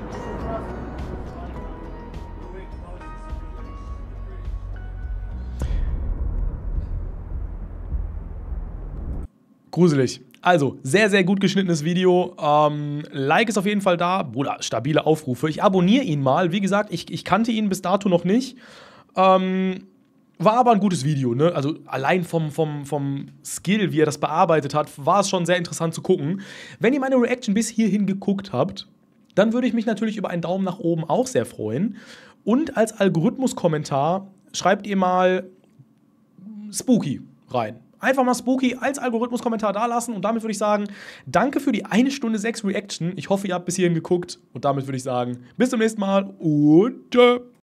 A: Gruselig. Also, sehr, sehr gut geschnittenes Video. Ähm, Like ist auf jeden Fall da. Bruder, stabile Aufrufe. Ich abonniere ihn mal. Wie gesagt, ich, ich kannte ihn bis dato noch nicht. Ähm, war aber ein gutes Video, ne? Also allein vom, vom, vom Skill, wie er das bearbeitet hat, war es schon sehr interessant zu gucken. Wenn ihr meine Reaction bis hierhin geguckt habt, dann würde ich mich natürlich über einen Daumen nach oben auch sehr freuen. Und als Algorithmus-Kommentar schreibt ihr mal Spooky rein. Einfach mal Spooky als Algorithmus-Kommentar da lassen. Und damit würde ich sagen, danke für die eine Stunde sechs Reaction. Ich hoffe, ihr habt bis hierhin geguckt. Und damit würde ich sagen, bis zum nächsten Mal und tschö.